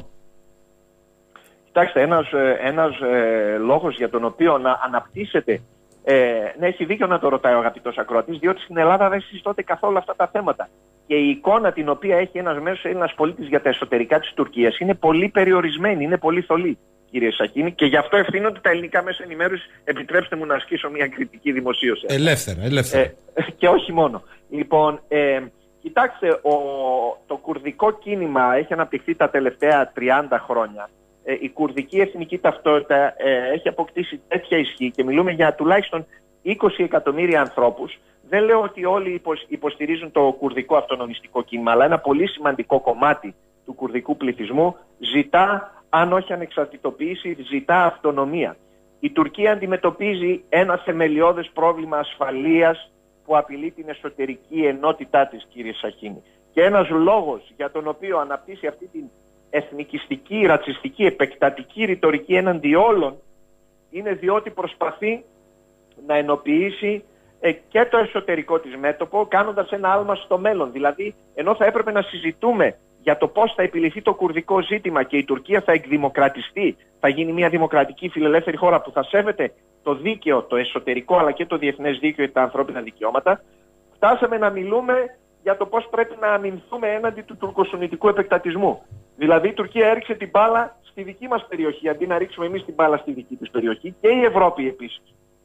Κοιτάξτε, ένας, ένας ε, λόγος για τον οποίο να αναπτύσσεται, ε, ναι, έχει δίκιο να το ρωτάει ο αγαπητός ακροατής, διότι στην Ελλάδα δεν συζητώνται καθόλου αυτά τα θέματα. Και η εικόνα την οποία έχει ένας μέσος Έλληνας πολίτης για τα εσωτερικά της Τουρκίας είναι πολύ περιορισμένη, είναι πολύ θολή, κύριε Σακίνη, και γι' αυτό ευθύνονται τα ελληνικά μέσα ενημέρωσης. Επιτρέψτε μου να ασκήσω μια κριτική δημοσίωση. Ελεύθερα, ελεύθερα. Ε, και όχι μόνο. Λοιπόν, ε, κοιτάξτε, ο, το κουρδικό κίνημα έχει αναπτυχθεί τα τελευταία τριάντα χρόνια. Ε, η κουρδική εθνική ταυτότητα ε, έχει αποκτήσει τέτοια ισχύ και μιλούμε για τουλάχιστον είκοσι εκατομμύρια ανθρώπους. Δεν λέω ότι όλοι υποστηρίζουν το κουρδικό αυτονομιστικό κίνημα, αλλά ένα πολύ σημαντικό κομμάτι του κουρδικού πληθυσμού ζητά, αν όχι ανεξαρτητοποίηση, ζητά αυτονομία. Η Τουρκία αντιμετωπίζει ένα θεμελιώδες πρόβλημα ασφαλείας που απειλεί την εσωτερική ενότητά της, κύριε Σαχίνη. Και ένας λόγος για τον οποίο αναπτύσσει αυτή την εθνικιστική, ρατσιστική, επεκτατική ρητορική έναντι όλων είναι διότι προσπαθεί να ενοποιήσει ε, και το εσωτερικό της μέτωπο, κάνοντας ένα άλμα στο μέλλον. Δηλαδή, ενώ θα έπρεπε να συζητούμε για το πώς θα επιληθεί το κουρδικό ζήτημα και η Τουρκία θα εκδημοκρατιστεί, θα γίνει μια δημοκρατική φιλελεύθερη χώρα που θα σέβεται το δίκαιο, το εσωτερικό αλλά και το διεθνές δίκαιο και τα ανθρώπινα δικαιώματα, φτάσαμε να μιλούμε για το πώς πρέπει να αμυνθούμε έναντι του τουρκοσουννιτικού επεκτατισμού. Δηλαδή η Τουρκία έριξε την μπάλα στη δική μας περιοχή, αντί να ρίξουμε εμείς την μπάλα στη δική της περιοχή, και η Ευρώπη επίσης.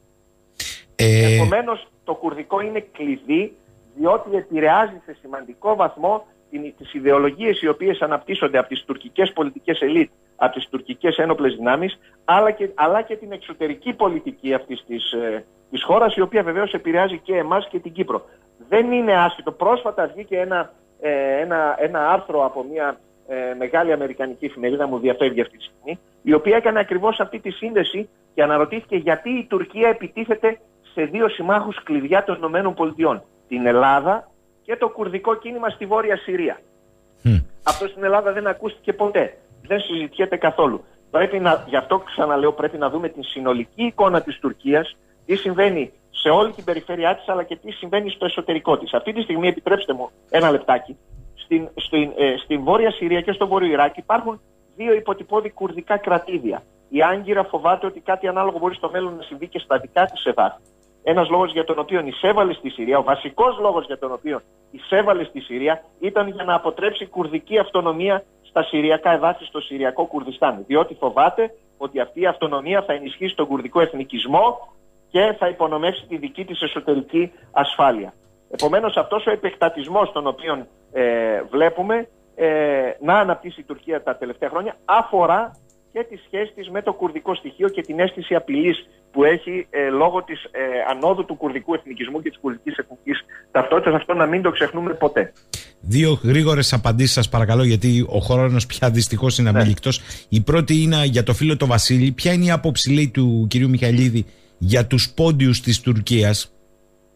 Ε... Επομένως, το κουρδικό είναι κλειδί, διότι επηρεάζει σε σημαντικό βαθμό τις ιδεολογίες οι οποίες αναπτύσσονται από τις τουρκικές πολιτικές ελίτ, από τις τουρκικές ένοπλες δυνάμεις, αλλά και, αλλά και την εξωτερική πολιτική αυτής της, ε, της χώρας, η οποία βεβαίως επηρεάζει και εμάς και την Κύπρο. Δεν είναι άσχετο. Πρόσφατα βγήκε ένα, ε, ένα, ένα άρθρο από μια ε, μεγάλη αμερικανική εφημερίδα, μου διαφεύγει αυτή τη στιγμή, η οποία έκανε ακριβώς αυτή τη σύνδεση και αναρωτήθηκε γιατί η Τουρκία επιτίθεται σε δύο συμμάχους κλειδιά των ΗΠΑ, την Ελλάδα και το κουρδικό κίνημα στη Βόρεια Συρία. Mm. Αυτό στην Ελλάδα δεν ακούστηκε ποτέ. Δεν συζητιέται καθόλου. Πρέπει να, γι' αυτό ξαναλέω, πρέπει να δούμε την συνολική εικόνα της Τουρκίας, τι συμβαίνει σε όλη την περιφέρειά της, αλλά και τι συμβαίνει στο εσωτερικό της. Αυτή τη στιγμή, επιτρέψτε μου ένα λεπτάκι, στην, στην, ε, στην Βόρεια Συρία και στο Βόρειο Ιράκ υπάρχουν δύο υποτυπώδη κουρδικά κρατήδια. Η Άγκυρα φοβάται ότι κάτι ανάλογο μπορεί στο μέλλον να συμβεί και στα δικά της εδάφη. Ένας λόγος για τον οποίο εισέβαλε στη Συρία, ο βασικός λόγος για τον οποίο εισέβαλε στη Συρία, ήταν για να αποτρέψει κουρδική αυτονομία στα συριακά εδάφη, στο Συριακό Κουρδιστάν. Διότι φοβάται ότι αυτή η αυτονομία θα ενισχύσει τον κουρδικό εθνικισμό και θα υπονομεύσει τη δική της εσωτερική ασφάλεια. Επομένως, αυτός ο επεκτατισμός τον οποίο ε, βλέπουμε ε, να αναπτύσσει η Τουρκία τα τελευταία χρόνια αφορά και τη σχέση της με το κουρδικό στοιχείο και την αίσθηση απειλής που έχει ε, λόγω της ε, ανόδου του κουρδικού εθνικισμού και της κουρδικής εθνικής ταυτότητας. Αυτό να μην το ξεχνούμε ποτέ. Δύο γρήγορες απαντήσεις σας παρακαλώ, γιατί ο χρόνος πια δυστυχώς είναι αμήλικτος. Ναι. Η πρώτη είναι για το φίλο το Βασίλη. Ποια είναι η άποψη, λέει, του κυρίου Μιχαηλίδη για τους πόντιους της Τουρκίας?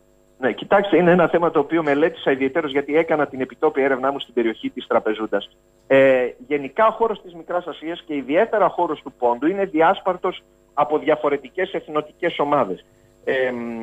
Ναι, κοιτάξτε, είναι ένα θέμα το οποίο μελέτησα ιδιαιτέρως γιατί έκανα την επιτόπια έρευνά μου στην περιοχή της Τραπεζούντας. Ε, γενικά ο χώρος της Μικράς Ασίας και ιδιαίτερα ο χώρος του Πόντου είναι διάσπαρτος από διαφορετικές εθνοτικές ομάδες. Ε,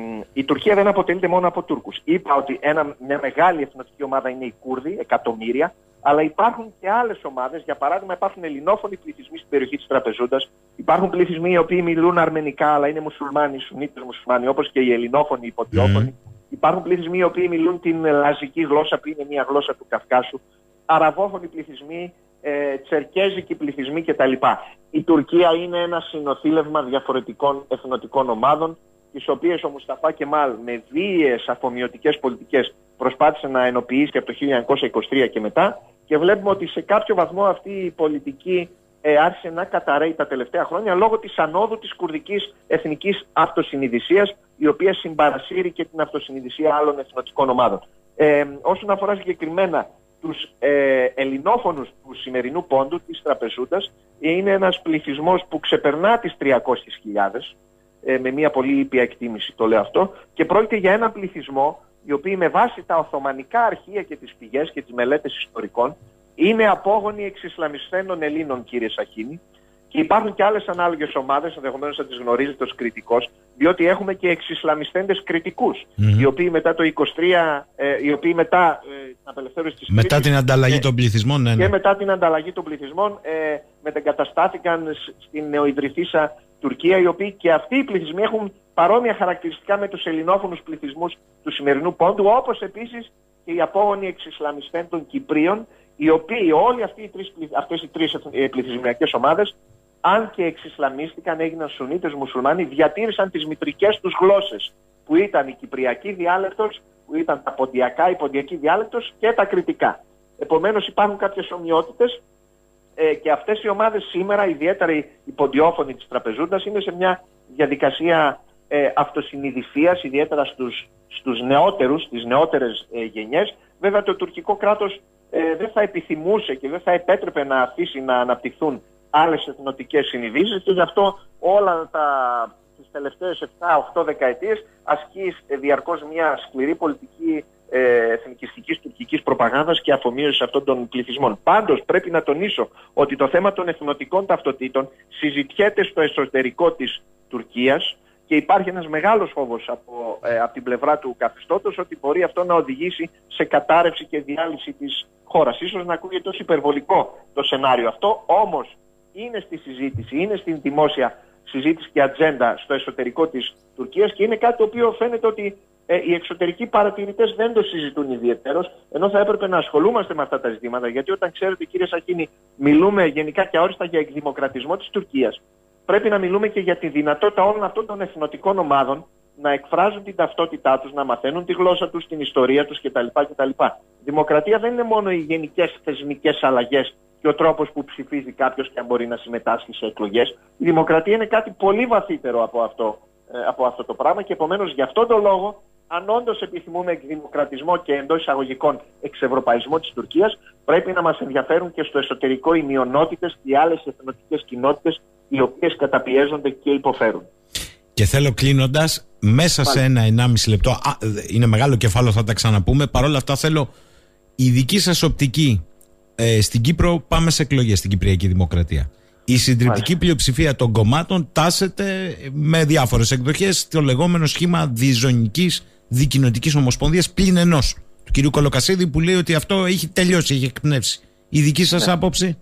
η Τουρκία δεν αποτελείται μόνο από Τούρκους. Είπα ότι ένα, μια μεγάλη εθνοτική ομάδα είναι οι Κούρδοι, εκατομμύρια, αλλά υπάρχουν και άλλες ομάδες. Για παράδειγμα, υπάρχουν ελληνόφωνοι πληθυσμοί στην περιοχή της Τραπεζούντας. Υπάρχουν πληθυσμοί οι οποίοι μιλούν αρμενικά, αλλά είναι μουσουλμάνοι, σουνίτες μουσουλμάνοι, όπως και οι ελληνόφωνοι, οι υποτιόφωνοι. Mm. Υπάρχουν πληθυσμοί οι οποίοι μιλούν την λαζική γλώσσα, που είναι μια γλώσσα του Καυκάσου. Αραβόφωνοι πληθυσμοί, ε, τσερκέζικοι πληθυσμοί κτλ. Η Τουρκία είναι ένα συνοθήλευμα διαφορετικών εθνοτικών ομάδων, τις οποίες ο Μουσταφά Κεμάλ με βίαιες αφομοιωτικές πολιτικές προσπάθησε να ενοποιήσει από το χίλια εννιακόσια είκοσι τρία και μετά, και βλέπουμε ότι σε κάποιο βαθμό αυτή η πολιτική ε, άρχισε να καταρρέει τα τελευταία χρόνια λόγω της ανόδου της κουρδικής εθνικής αυτοσυνειδησίας, η οποία συμπαρασύρει και την αυτοσυνειδησία άλλων εθνοτικών ομάδων. Ε, όσον αφορά συγκεκριμένα τους ε, ελληνόφωνους του σημερινού Πόντου, της Τραπεζούντας, είναι ένας πληθυσμός που ξεπερνά τις τριακόσιες χιλιάδες, ε, με μια πολύ ήπια εκτίμηση το λέω αυτό, και πρόκειται για έναν πληθυσμό οι οποίοι με βάση τα Οθωμανικά αρχεία και τις πηγές και τις μελέτες ιστορικών είναι απόγονοι εξισλαμισθένων Ελλήνων, κύριε Σαχίνη, και υπάρχουν και άλλες ανάλογες ομάδες, ενδεχομένως θα τις γνωρίζετε ως κριτικός, διότι έχουμε και εξισλαμισθέντες κριτικούς, mm-hmm. οι οποίοι μετά το είκοσι τρία, ε, οι οποίοι μετά ε, την απελευθέρωση της μετά Κρήτης, την ανταλλαγή ε, των πληθυσμών, ναι, ναι. και μετά την ανταλλαγή των πληθυσμών ε, μετεγκαταστάθηκαν στην νεοειδρυθήσα Τουρκία, οι οποίοι και αυτοί οι πληθυσμοί έχουν παρόμοια χαρακτηριστικά με τους ελληνόφωνους πληθυσμούς του σημερινού Πόντου, όπως επίσης και οι απόγονοι εξισλαμιστές των Κυπρίων, οι οποίοι όλοι αυτοί οι τρεις, αυτές οι τρεις πληθυσμιακές ομάδες, αν και εξισλαμίστηκαν, έγιναν Σουνίτες μουσουλμάνοι, διατήρησαν τις μητρικές τους γλώσσες, που ήταν η Κυπριακή διάλεκτος, που ήταν τα Ποντιακά, η Ποντιακή διάλεκτος και τα Κρητικά. Επομένως υπάρχουν κάποιες ομοιότητες ε, και αυτές οι ομάδες σήμερα, ιδιαίτερα οι, οι ποντιόφωνοι της Τραπεζούντας, είναι σε μια διαδικασία ε, αυτοσυνειδησίας, ιδιαίτερα στους, στους νεότερους, τις νεότερες ε, γενιές. Βέβαια το τουρκικό κράτος ε, δεν θα επιθυμούσε και δεν θα επέτρεπε να αφήσει να αναπτυχθούν άλλες εθνοτικές συνειδήσεις, και γι' αυτό όλα τα, τις τελευταίες επτά οκτώ δεκαετίες ασκεί ε, διαρκώς μια σκληρή πολιτική ε, εθνικιστικής τουρκικής προπαγάνδας και αφομοίωσης αυτών των πληθυσμών. Πάντως πρέπει να τονίσω ότι το θέμα των εθνοτικών ταυτοτήτων συζητιέται στο εσωτερικό της Τουρκίας, και υπάρχει ένας μεγάλος φόβος από, ε, από την πλευρά του καθεστώτος ότι μπορεί αυτό να οδηγήσει σε κατάρρευση και διάλυση της χώρας. Ίσως να ακούγεται ως υπερβολικό το σενάριο αυτό, όμως είναι στη συζήτηση, είναι στην δημόσια συζήτηση και ατζέντα στο εσωτερικό της Τουρκίας, και είναι κάτι το οποίο φαίνεται ότι ε, οι εξωτερικοί παρατηρητές δεν το συζητούν ιδιαιτέρως, ενώ θα έπρεπε να ασχολούμαστε με αυτά τα ζητήματα, γιατί όταν ξέρετε, κύριε Σαχίνη, μιλούμε γενικά και αόριστα για εκδημοκρατισμό της Τουρκίας, πρέπει να μιλούμε και για τη δυνατότητα όλων αυτών των εθνοτικών ομάδων να εκφράζουν την ταυτότητά τους, να μαθαίνουν τη γλώσσα τους, την ιστορία τους κτλ. κτλ. Δημοκρατία δεν είναι μόνο οι γενικές θεσμικές αλλαγές και ο τρόπος που ψηφίζει κάποιος και αν μπορεί να συμμετάσχει σε εκλογές. Η δημοκρατία είναι κάτι πολύ βαθύτερο από αυτό, ε, από αυτό το πράγμα, και επομένως γι' αυτόν τον λόγο, αν όντως επιθυμούμε εκδημοκρατισμό και εντός εισαγωγικών εξευρωπαϊσμό της Τουρκίας, πρέπει να μας ενδιαφέρουν και στο εσωτερικό οι μειονότητες και οι άλλες εθνοτικές κοινότητες, οι οποίες καταπιέζονται και υποφέρουν. Και θέλω κλείνοντας, μέσα Πάλι. σε ένα ενάμιση λεπτό, α, είναι μεγάλο κεφάλαιο, θα τα ξαναπούμε, παρόλα αυτά θέλω η δική σας οπτική. Ε, στην Κύπρο πάμε σε εκλογές, στην Κυπριακή Δημοκρατία. Η συντριπτική Μάλιστα. πλειοψηφία των κομμάτων τάσεται με διάφορες εκδοχές στο λεγόμενο σχήμα διζωνικής δικοινοτικής ομοσπονδίας πλην ενός του κ. Κολοκασίδη, που λέει ότι αυτό έχει τελειώσει, έχει εκπνεύσει. Η δική σας ναι. άποψη?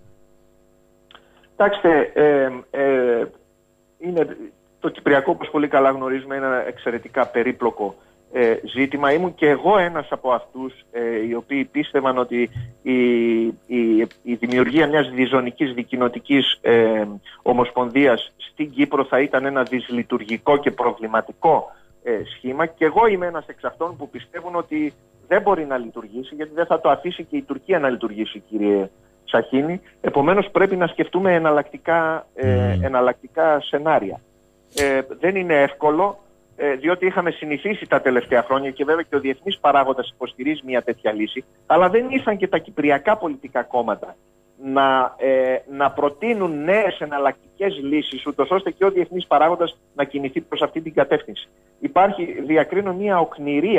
Κοιτάξτε, ε, ε, είναι, το Κυπριακό, όπως πολύ καλά γνωρίζουμε, είναι ένα εξαιρετικά περίπλοκο ε, ζήτημα. Ήμουν και εγώ ένας από αυτούς ε, οι οποίοι πίστευαν ότι η, η, η δημιουργία μιας διζωνικής δικοινοτικής ε, ομοσπονδίας στην Κύπρο θα ήταν ένα δυσλειτουργικό και προβληματικό ε, σχήμα, και εγώ είμαι ένας εξ αυτών που πιστεύουν ότι δεν μπορεί να λειτουργήσει, γιατί δεν θα το αφήσει και η Τουρκία να λειτουργήσει, κύριε Σαχίνη. Επομένως πρέπει να σκεφτούμε εναλλακτικά, ε, εναλλακτικά σενάρια. Ε, δεν είναι εύκολο, ε, διότι είχαμε συνηθίσει τα τελευταία χρόνια, και βέβαια και ο διεθνής παράγοντας υποστηρίζει μια τέτοια λύση, αλλά δεν ήρθαν και τα κυπριακά πολιτικά κόμματα να, ε, να προτείνουν νέες εναλλακτικές λύσεις, ούτως ώστε και ο διεθνής παράγοντας να κινηθεί προς αυτή την κατεύθυνση. Υπάρχει, διακρίνω, μια οκνηρία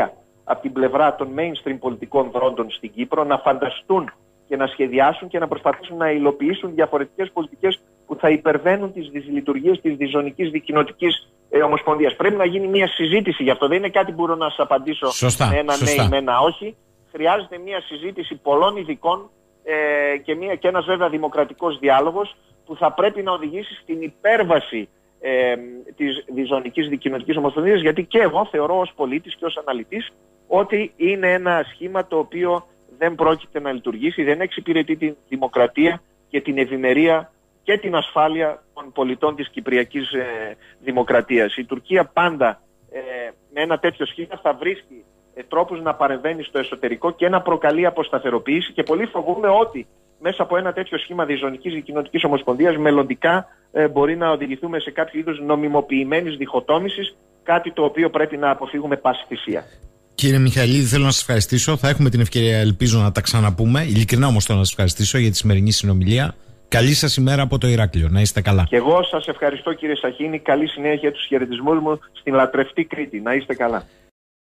από την πλευρά των mainstream πολιτικών δρόντων στην Κύπρο να φανταστούν και να σχεδιάσουν και να προσπαθήσουν να υλοποιήσουν διαφορετικές πολιτικές που θα υπερβαίνουν τις δυσλειτουργίες της διζωνικής δικοινοτικής ε, ομοσπονδίας. Πρέπει να γίνει μια συζήτηση γι' αυτό. Δεν είναι κάτι που μπορώ να σας απαντήσω σωστά, με ένα σωστά. ναι ή με ένα όχι. Χρειάζεται μια συζήτηση πολλών ειδικών ε, και, μια, και ένας βέβαια δημοκρατικός διάλογος που θα πρέπει να οδηγήσει στην υπέρβαση ε, της διζωνικής δικοινοτικής ομοσπονδίας, γιατί και εγώ θεωρώ ως πολίτης και ως αναλυτής ότι είναι ένα σχήμα το οποίο δεν πρόκειται να λειτουργήσει, δεν εξυπηρετεί τη δημοκρατία και την ευημερία και την ασφάλεια των πολιτών της κυπριακής ε, δημοκρατίας. Η Τουρκία πάντα ε, με ένα τέτοιο σχήμα θα βρίσκει ε, τρόπους να παρεμβαίνει στο εσωτερικό και να προκαλεί αποσταθεροποίηση, και πολύ φοβούμαι ότι μέσα από ένα τέτοιο σχήμα διζωνικής δικοινοτικής ομοσπονδίας μελλοντικά ε, μπορεί να οδηγηθούμε σε κάποιο είδους νομιμοποιημένης διχοτόμησης, κάτι το οποίο πρέπει να αποφύγουμε πάση θυσία. Κύριε Μιχαηλίδη, θέλω να σας ευχαριστήσω. Θα έχουμε την ευκαιρία, ελπίζω, να τα ξαναπούμε. Ειλικρινά όμως θέλω να σας ευχαριστήσω για τη σημερινή συνομιλία. Καλή σας ημέρα από το Ηράκλειο. Να είστε καλά. Και εγώ σας ευχαριστώ, κύριε Σαχίνη. Καλή συνέχεια, τους χαιρετισμούς μου στην λατρευτή Κρήτη. Να είστε καλά.